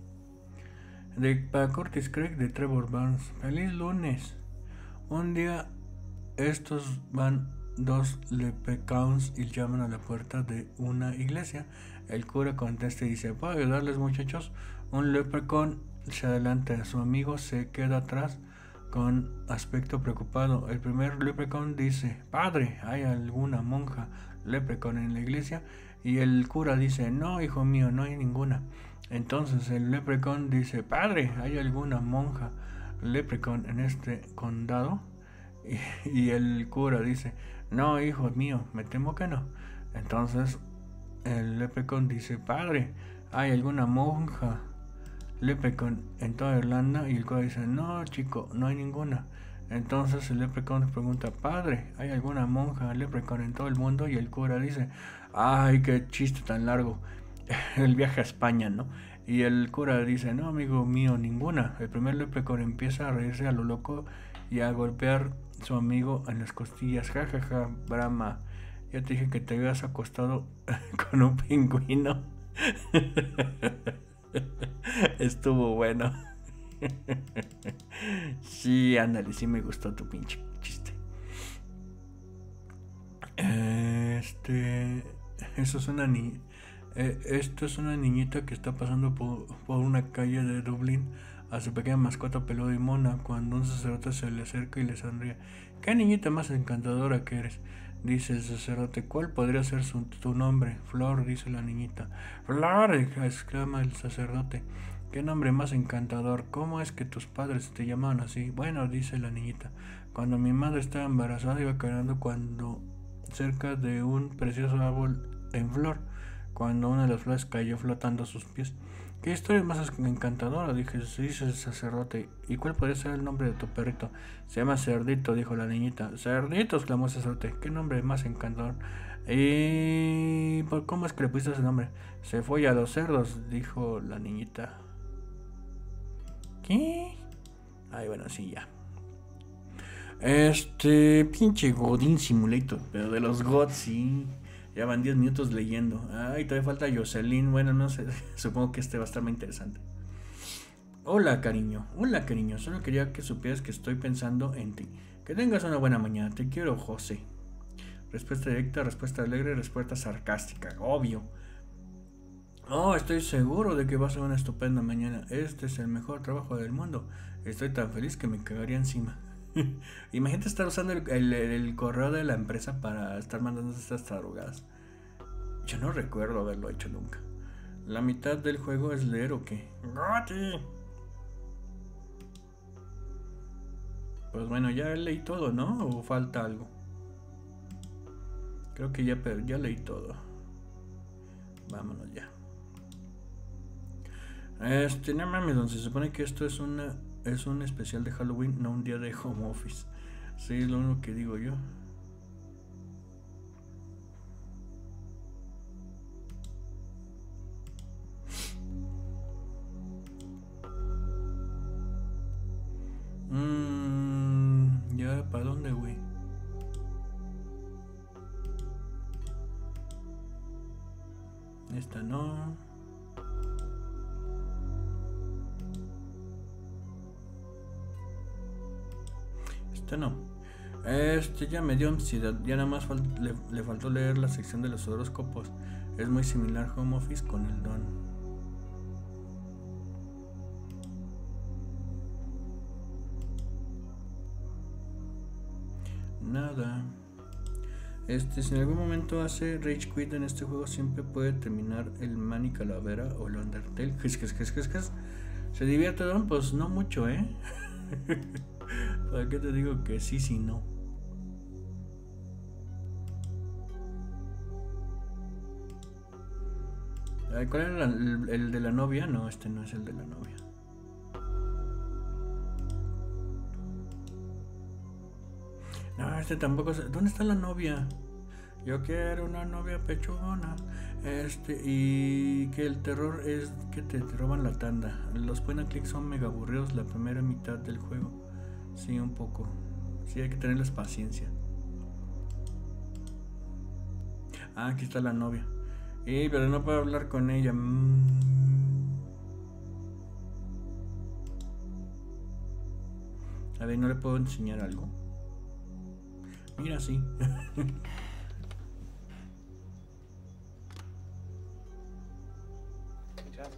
Para Curtis Craig de Trevor Barnes. Feliz lunes. Un día estos van dos leprechauns y llaman a la puerta de una iglesia. El cura contesta y dice: ¿puedo ayudarles, muchachos? Un leprechaun se adelanta, su amigo se queda atrás con aspecto preocupado. El primer leprechaun dice: padre, ¿hay alguna monja leprechaun en la iglesia? Y el cura dice: no, hijo mío, no hay ninguna. Entonces el leprechaun dice: padre, ¿hay alguna monja leprechaun en este condado? Y el cura dice: no, hijo mío, me temo que no. Entonces el leprechaun dice: padre, ¿hay alguna monja leprechaun en toda Irlanda? Y el cura dice: no, chico, no hay ninguna. Entonces el leprechaun pregunta: padre, ¿hay alguna monja leprechaun en todo el mundo? Y el cura dice: ay, qué chiste tan largo, el viaje a España, ¿no? Y el cura dice: no, amigo mío, ninguna. El primer leprechaun empieza a reírse a lo loco y a golpear a su amigo en las costillas. Ja, ja, ja, brama, ya te dije que te habías acostado con un pingüino. Estuvo bueno. Sí, ándale, sí me gustó tu pinche chiste. Eso es una niña. Esto es una niñita que está pasando por una calle de Dublín a su pequeña mascota peluda y mona, cuando un sacerdote se le acerca y le sonríe. ¿Qué niñita más encantadora que eres?, dice el sacerdote. ¿Cuál podría ser tu nombre? Flor, dice la niñita. Flor, exclama el sacerdote. ¿Qué nombre más encantador? ¿Cómo es que tus padres te llamaban así? Bueno, dice la niñita, cuando mi madre estaba embarazada iba caminando cerca de un precioso árbol en flor, cuando una de las flores cayó flotando a sus pies. ¿Qué historia más encantadora?, dice el sacerdote. ¿Y cuál podría ser el nombre de tu perrito? Se llama Cerdito, dijo la niñita. Cerdito, exclamó el sacerdote. ¿Qué nombre más encantador? ¿Y cómo es que le pusiste ese nombre? Se fue a los cerdos, dijo la niñita. ¿Qué? Ay, bueno, sí, ya. Pinche Godin Simulator, pero de los gods, sí. Ya van 10 minutos leyendo. Ay, todavía falta Jocelyn. Bueno, no sé, supongo que va a estar muy interesante. Hola, cariño. Hola, cariño. Solo quería que supieras que estoy pensando en ti. Que tengas una buena mañana. Te quiero, José. Respuesta directa, respuesta alegre, respuesta sarcástica. Obvio. Oh, estoy seguro de que va a ser una estupenda mañana. Este es el mejor trabajo del mundo. Estoy tan feliz que me cagaría encima. Imagínate estar usando el correo de la empresa para estar mandando estas tarugadas. Yo no recuerdo haberlo hecho nunca. ¿La mitad del juego es leer o qué? ¡Goti! Pues bueno, ya leí todo, ¿no? ¿O falta algo? Creo que ya leí todo. Vámonos ya. No mames, se supone que esto es un especial de Halloween, no un día de home office. Sí, es lo único que digo yo. Ya, ¿para dónde, güey? Esta no. No, ya me dio ansiedad. Ya nada más le faltó leer la sección de los horóscopos. Es muy similar home office con el don. Nada. Si en algún momento hace Rage Quit en este juego, siempre puede terminar el Manny Calavera o el Undertale. ¿Se divierte, don? Pues no mucho, ¿Para qué te digo que sí, sí, no? ¿Cuál era el de la novia? No, este no es el de la novia. No, este tampoco es... ¿Dónde está la novia? Yo quiero una novia pechugona. Y que el terror es que te roban la tanda. Los point and click son mega aburridos la primera mitad del juego. Sí, un poco. Sí, hay que tenerles paciencia. Ah, aquí está la novia. Pero no puedo hablar con ella. A ver, ¿no le puedo enseñar algo? Mira, sí. Hey, Jess.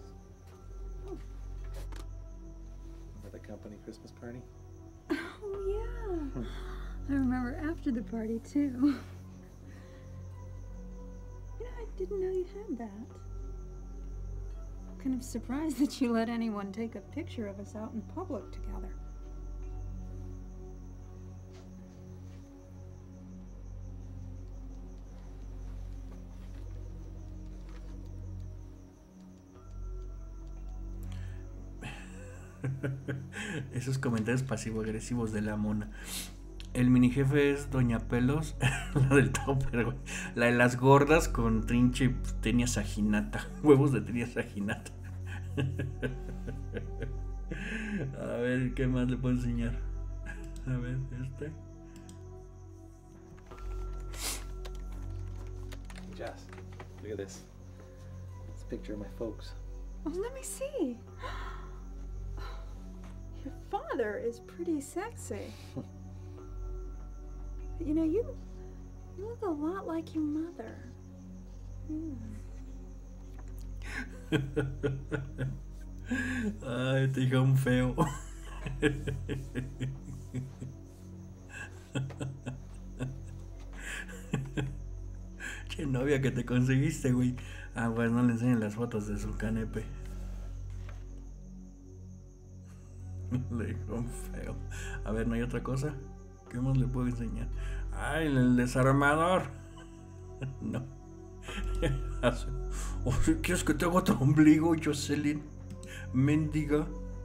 Remember the company Christmas party? Oh, yeah. I remember after the party, too. You know, I didn't know you had that. Kind of surprised that you let anyone take a picture of us out in public together. Esos comentarios pasivo-agresivos de la mona. El mini jefe es Doña Pelos, la del topper, güey. La de las gordas con trinche tenia saginata. Huevos de tenia saginata. A ver, ¿qué más le puedo enseñar? A ver, este. Jess, look at this. It's a picture of my folks. Oh, let me see. Your father is pretty sexy. You know, you look a lot like your mother. Ay, te digo un feo. Che novia que te conseguiste, güey. Ah, pues no le enseñen las fotos de su canepe. Le digo un feo. A ver, ¿no hay otra cosa? ¿Qué más le puedo enseñar? ¡Ay, el desarmador! No. O si quieres que te haga otro ombligo, Jocelyn. Mendiga.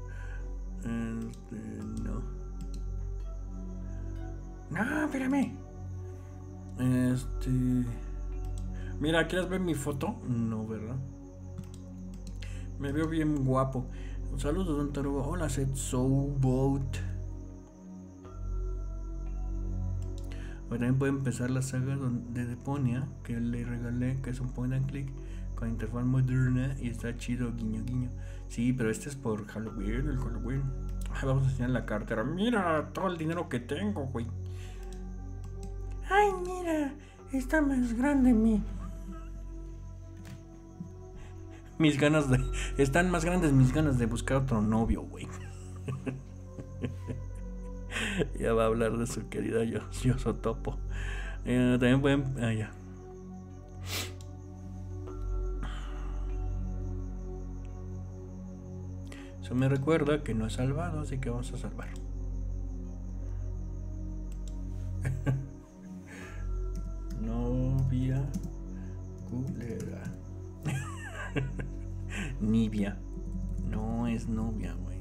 No. No, espérame. Mira, ¿quieres ver mi foto? No, ¿verdad? Me veo bien guapo. Saludos, don Tarugo. Hola, Seth Soulboat. También puede empezar la saga de Deponia, que le regalé, que es un point and click con interfaz moderna y está chido, guiño guiño. Sí, pero este es por Halloween, el Halloween. Ay, vamos a enseñar la cartera. Mira todo el dinero que tengo, güey. Ay, mira, está más grande mis ganas de... Están más grandes mis ganas de buscar otro novio, güey. Ya va a hablar de su querida Yosotopo. También pueden... Ah, ya. Eso me recuerda que no he salvado, así que vamos a salvar. Novia culera. Nivia. No es novia, güey.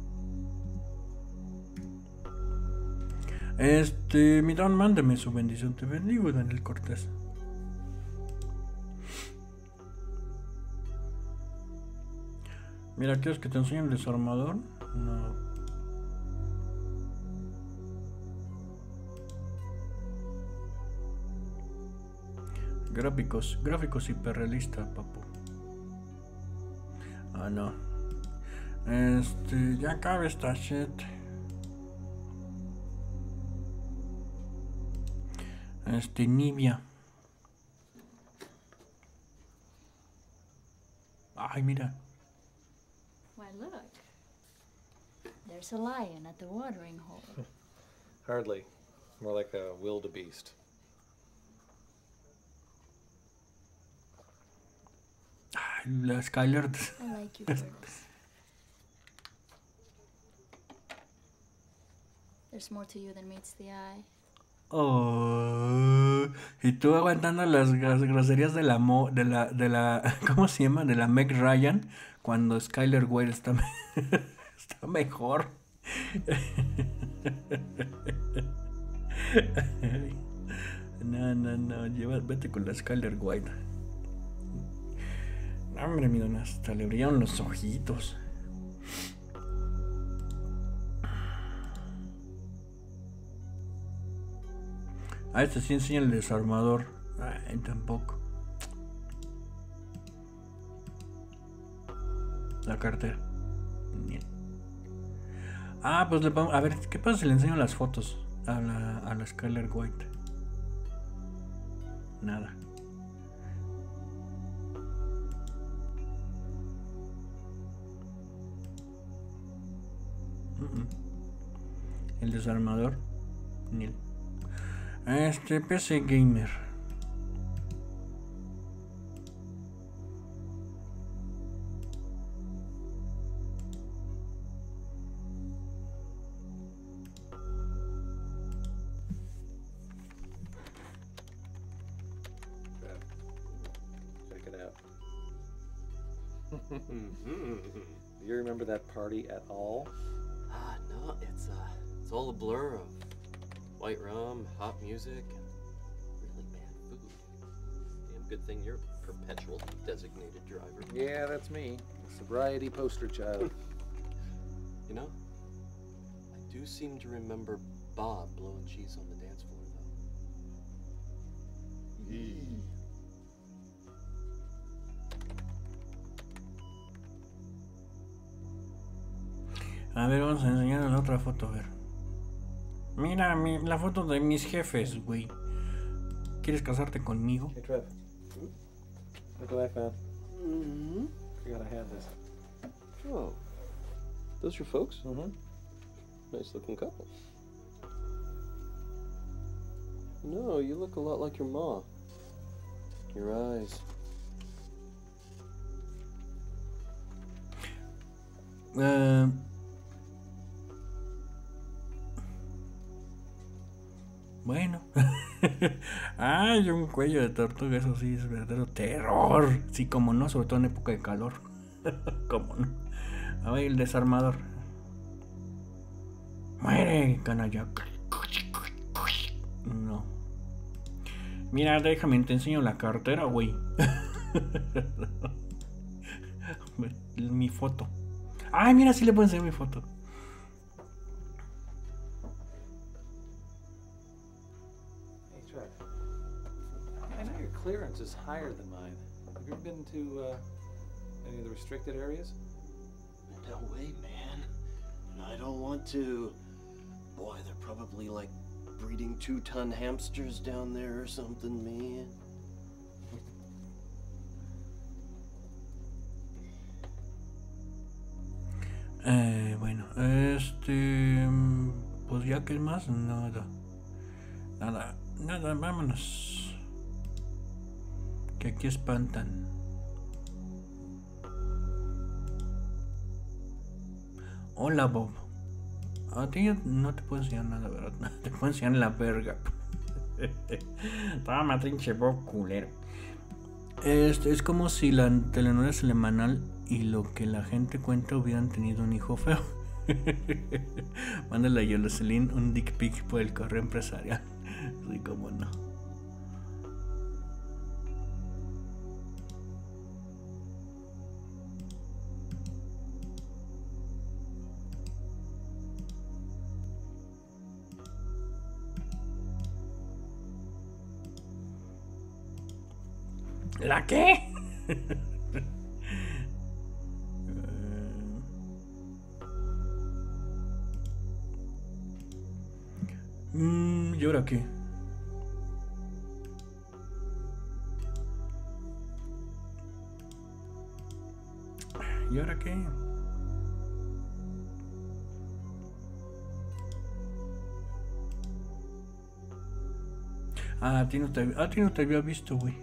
Mi don, mándeme su bendición. Te bendigo, Daniel Cortés. Mira, ¿quieres que te enseñe el desarmador? No. Gráficos hiperrealista, papu. Ah, no. Ya acaba esta shit. Nivia. Ay, mira. Why, look. There's a lion at the watering hole. Hardly. More like a wildebeest. Ay, la Skyler. I like you birds. There's more to you than meets the eye. Oh, y tú aguantando las groserías de la ¿cómo se llama? De la Meg Ryan, cuando Skyler Wade está mejor. No, vete con la Skyler Wade. Hombre, mi dona, hasta le brillaron los ojitos. A este sí enseña el desarmador. Ay, tampoco. La cartera. Bien. Ah, pues le vamos a ver, ¿qué pasa si le enseño las fotos a la Skyler White? nada. El desarmador, ni el... PC Gamer. Check it out. Do you remember that party at all? No, it's all a blur of white rum, hot music, and really bad food. Damn good thing you're a perpetual designated driver. Yeah, that's me. The sobriety poster child. You know, I do seem to remember Bob blowing cheese on the dance floor, though. Yee. A ver, vamos a enseñar la otra foto, a ver. Mira, la foto de mis jefes, güey. ¿Quieres casarte conmigo? Hey, Trev. Look what I found. Forgot I had this. Oh. Those your folks? Mm-hmm. Nice looking couple. No, you look a lot like your ma. Your eyes. Bueno. Ay, un cuello de tortuga, eso sí es verdadero terror. Sí, como no, sobre todo en época de calor. Como no. A ver, el desarmador. Muere, canalla. No. Mira, déjame, te enseño la cartera, güey. Mi foto. Ay, mira, sí le puedo enseñar mi foto. I know your clearance is higher than mine. Have you ever been to any of the restricted areas? No way, man. And I don't want to. Boy, they're probably like breeding 2-ton hamsters down there or something, man. Bueno, pues ya que más, nada, vámonos. Que aquí espantan. Hola, Bob. A ti no te puedo enseñar nada, ¿verdad? Te puedo enseñar la verga. Toma, trinche Bob culero. Es como si la telenovela semanal y lo que la gente cuenta hubieran tenido un hijo feo. Mándale a Yoleselin un dick pic por el correo empresarial. Sí, como no. ¿La qué? ¿Y ahora qué? ¿Y ahora qué? A ti no te había visto, güey.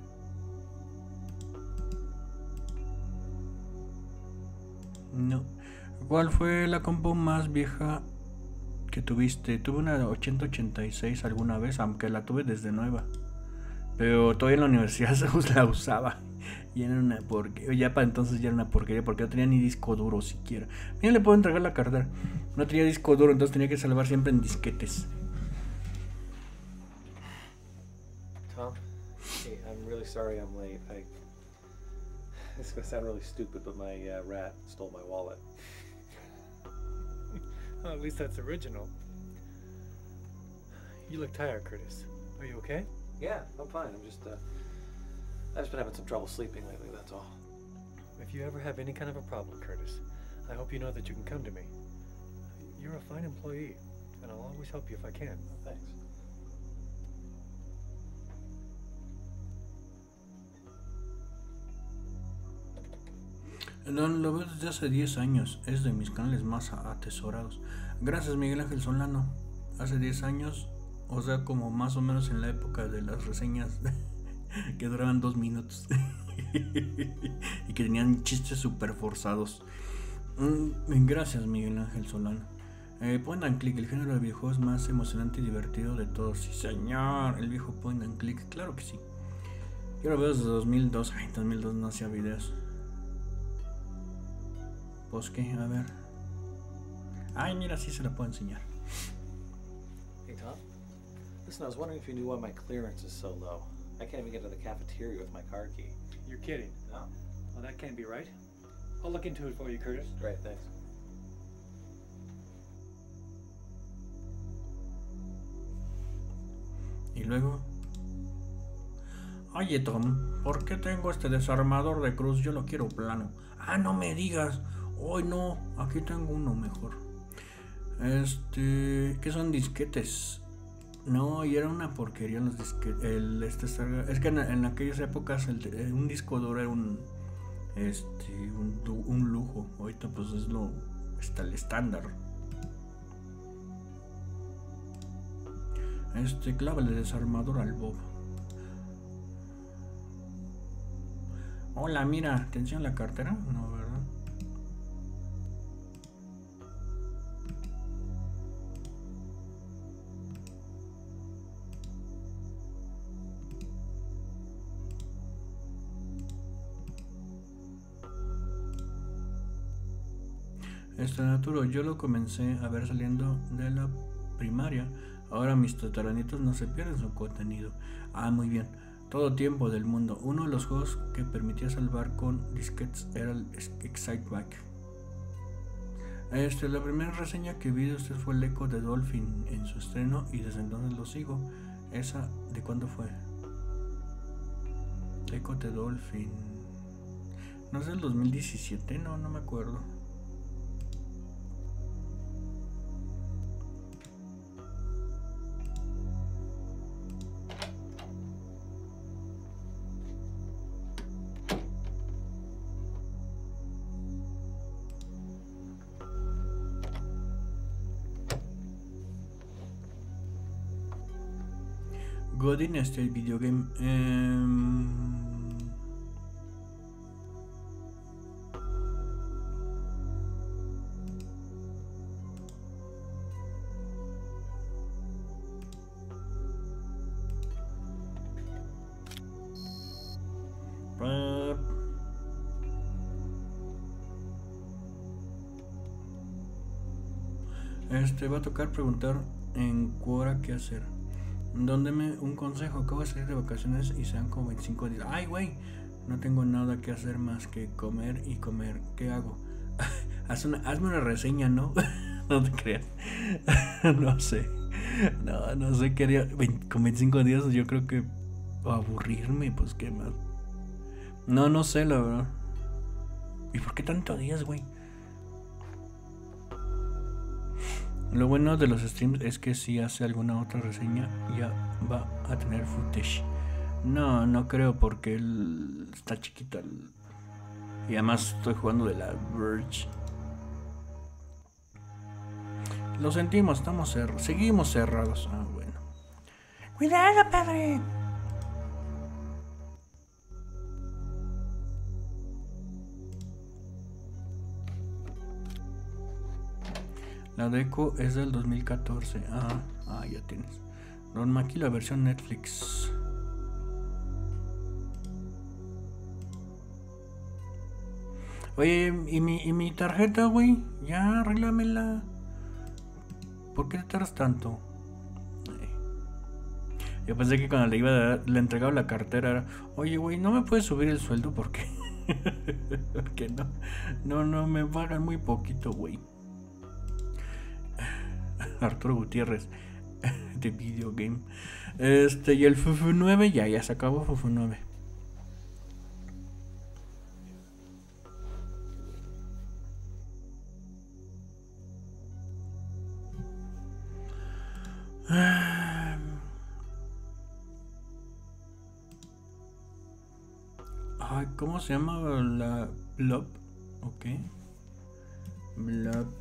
No. ¿Cuál fue la compu más vieja que tuviste? Tuve una 8086 alguna vez, aunque la tuve desde nueva. Pero todavía en la universidad la usaba. Y era una porquería. Ya para entonces ya era una porquería porque no tenía ni disco duro siquiera. Mira, le puedo entregar la cartera. No tenía disco duro, entonces tenía que salvar siempre en disquetes. Tom, hey, I'm really sorry I'm late. This is gonna sound really stupid, but my rat stole my wallet. Well, at least that's original. You look tired, Curtis. Are you okay? Yeah, I'm fine. I've just been having some trouble sleeping lately, that's all. If you ever have any kind of a problem, Curtis, I hope you know that you can come to me. You're a fine employee, and I'll always help you if I can. Thanks. Lo veo desde hace 10 años. Es de mis canales más atesorados. Gracias, Miguel Ángel Solano. Hace 10 años, o sea, como más o menos en la época de las reseñas que duraban 2 minutos y que tenían chistes super forzados. Gracias, Miguel Ángel Solano. Point and click, el género de videojuegos más emocionante y divertido de todos. Sí, señor, el viejo point and click, claro que sí. Yo lo veo desde 2002. Ay, 2002 no hacía videos. Pues qué, a ver. Ay, mira, sí se la puedo enseñar. Hey, Tom. Listen, I was wondering if you knew why my clearance is so low. I can't even get to the cafeteria with my car key. You're kidding. No. Well, that can't be right. I'll look into it for you, Curtis. Great, thanks. Y luego... Oye, Tom, ¿por qué tengo este desarmador de cruz? Yo lo quiero plano. Ah, no me digas. Hoy no, aquí tengo uno mejor. ¿Qué son disquetes? No, y era una porquería los disquetes. Es que en aquellas épocas un disco duro era un lujo. Ahorita pues es el estándar. Clávale desarmador al Bob. Hola, mira, ¿te enseño la cartera? No, ¿verdad? Arturo, yo lo comencé a ver saliendo de la primaria. Ahora mis tataranitos no se pierden su contenido. Ah, muy bien. Todo tiempo del mundo. Uno de los juegos que permitía salvar con disquetes era el Exciteback. La primera reseña que vi de usted fue el Echo de Dolphin en su estreno y desde entonces lo sigo. ¿Esa de cuándo fue? Echo de Dolphin. ¿No es del 2017? No me acuerdo. Godin Video Game. Va a tocar preguntar en Quora qué hacer. Dándome un consejo. Acabo de salir de vacaciones y sean como 25 días. Ay, güey, no tengo nada que hacer más que comer y comer. ¿Qué hago? Hazme una reseña, ¿no? No te creas. No sé. No sé qué haría. Con 25 días yo creo que aburrirme, pues qué más. No sé, la verdad. ¿Y por qué tantos días, güey? Lo bueno de los streams es que si hace alguna otra reseña ya va a tener footage. No creo porque él está chiquita. Y además estoy jugando de la Verge. Lo sentimos, seguimos cerrados. Ah, bueno. Cuidado, padre. La deco es del 2014. Ya tienes. Don Maki, la versión Netflix. Oye, ¿y mi tarjeta, güey? Ya, arréglamela. ¿Por qué te tardas tanto? Yo pensé que cuando le entregaba la cartera era, oye, güey, ¿no me puedes subir el sueldo? Porque porque no me pagan muy poquito, güey. Arturo Gutiérrez de Video Game. Y el Fufu 9 ya se acabó. Fufu 9. Ay, ¿cómo se llama la Blob? Ok. Blab.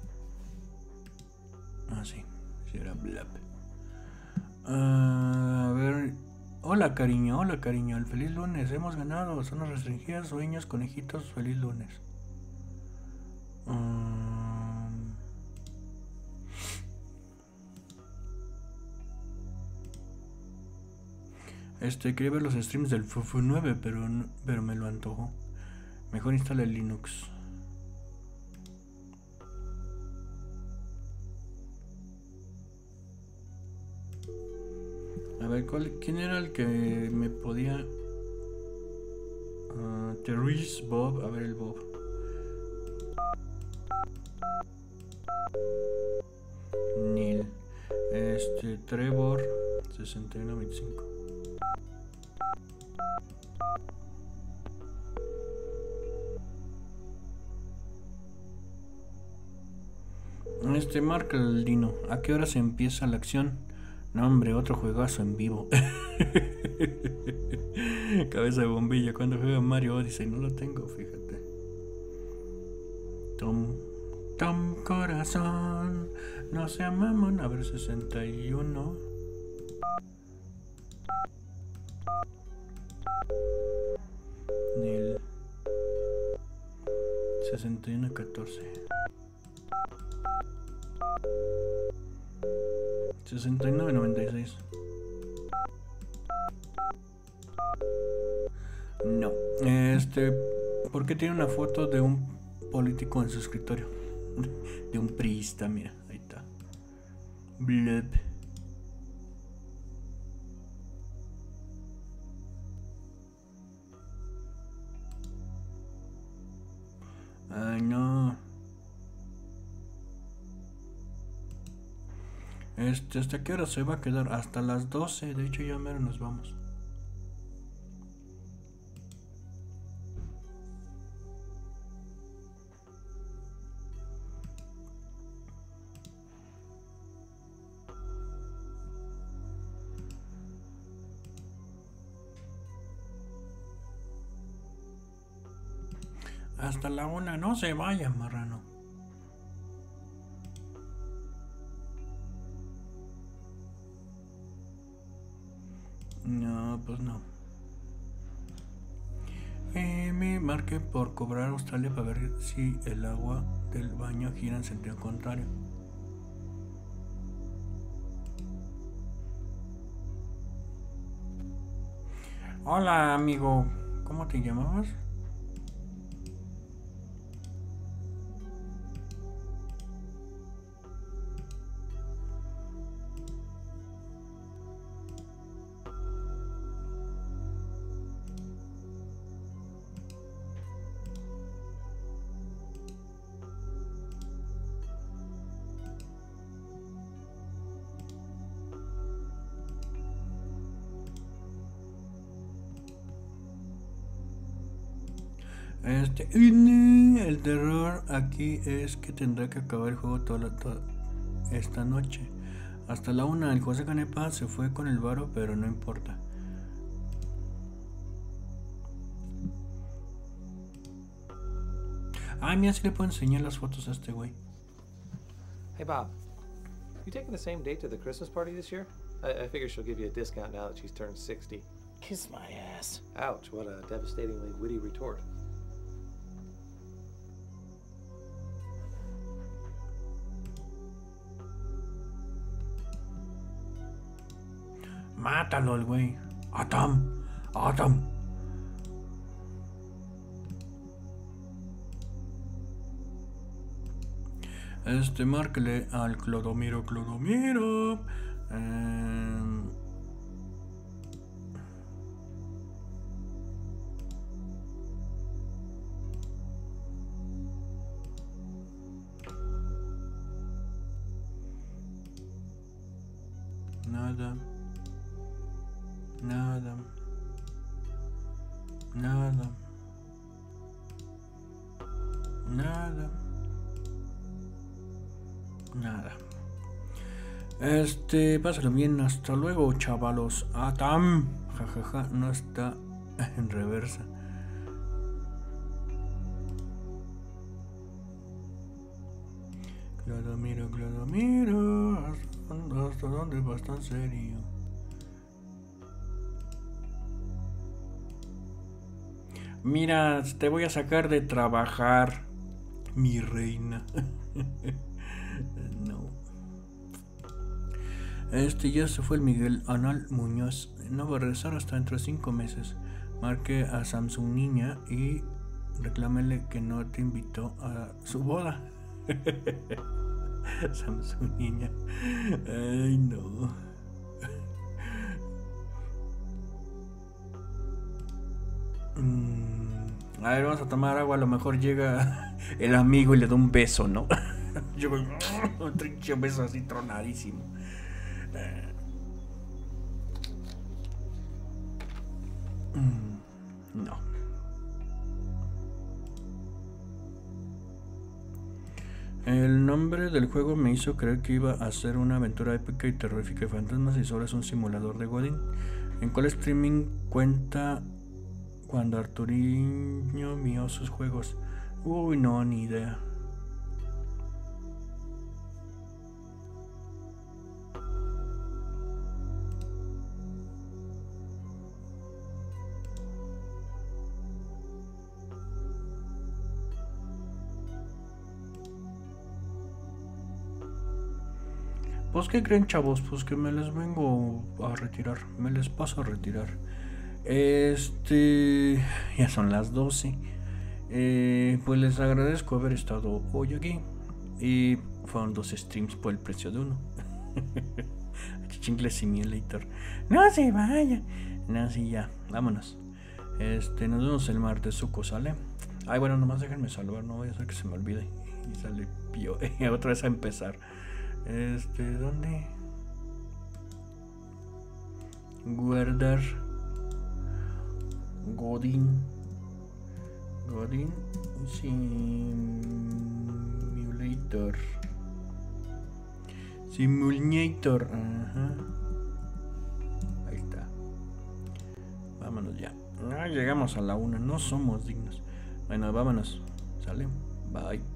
Ah, sí. Sí era Blab. A ver. Hola, cariño. Hola, cariño. El feliz lunes. Hemos ganado. Zonas restringidas. Sueños, conejitos. Feliz lunes. Quería ver los streams del Fufu 9, pero me lo antojó. Mejor instala el Linux. A ver, ¿quién era el que me podía? Therese, Bob. A ver, el Bob. Neil. Trevor. 6125. Marca el Dino. ¿A qué hora se empieza la acción? No, hombre, otro juegazo en vivo. Cabeza de bombilla. Cuando juega Mario Odyssey, no lo tengo, fíjate. Tom corazón, no sea mamón. A ver, 61. Nil 6114. 6996. No. ¿Por qué tiene una foto de un político en su escritorio? De un priista, mira, ahí está. Blub. Ay, no. ¿Hasta qué hora se va a quedar? Hasta las 12. De hecho, ya mero nos vamos. Hasta la 1. No se vaya, marrano. No, pues no. Me marqué por cobrar Australia para ver si el agua del baño gira en sentido contrario. Hola, amigo. ¿Cómo te llamabas? El terror aquí es que tendrá que acabar el juego toda esta noche. Hasta la 1. El José Canepa se fue con el varo, pero no importa. Ay, mira, si le puedo enseñar las fotos a este güey. Hey, Bob. You taking the same date to the Christmas party this year? I figure she'll give you a discount now that she's turned 60. Kiss my ass. Ouch, what a devastatingly witty retort. Mátalo al güey. Atam. Márquele al Clodomiro. Nada. Pásalo bien, hasta luego, chavalos. Atam, jajaja, no está en reversa. Clodomiro, ¿hasta dónde vas tan serio? Mira, te voy a sacar de trabajar, mi reina. No. Ya se fue el Miguel Anal Muñoz. No va a regresar hasta dentro de 5 meses. Marque a Samsung Niña y reclámele que no te invitó a su boda. Samsung Niña. Ay, no. A ver, vamos a tomar agua. A lo mejor llega el amigo y le da un beso, ¿no? Yo un trinche beso así tronadísimo. No. El nombre del juego me hizo creer que iba a ser una aventura épica y terrorífica de fantasmas, y solo es un simulador de Godín. ¿En cuál streaming cuenta cuando Arturiño mió sus juegos? Uy, no, ni idea. Pues, ¿qué creen, chavos? Pues que me les vengo a retirar. Me les paso a retirar. Ya son las 12. Pues les agradezco haber estado hoy aquí. Y fueron 2 streams por el precio de uno. Chingle Simulator. No se vaya. No, sí, ya. Vámonos. Nos vemos el martes, suco, ¿sale? Ay, bueno, nomás déjenme salvar. No voy a hacer que se me olvide. Y sale pío. Otra vez a empezar. ¿Dónde? Guardar. Godín Simulator. Ajá. Ahí está. Vámonos ya. Llegamos a la 1. No somos dignos. Bueno, vámonos. ¿Sale? Bye.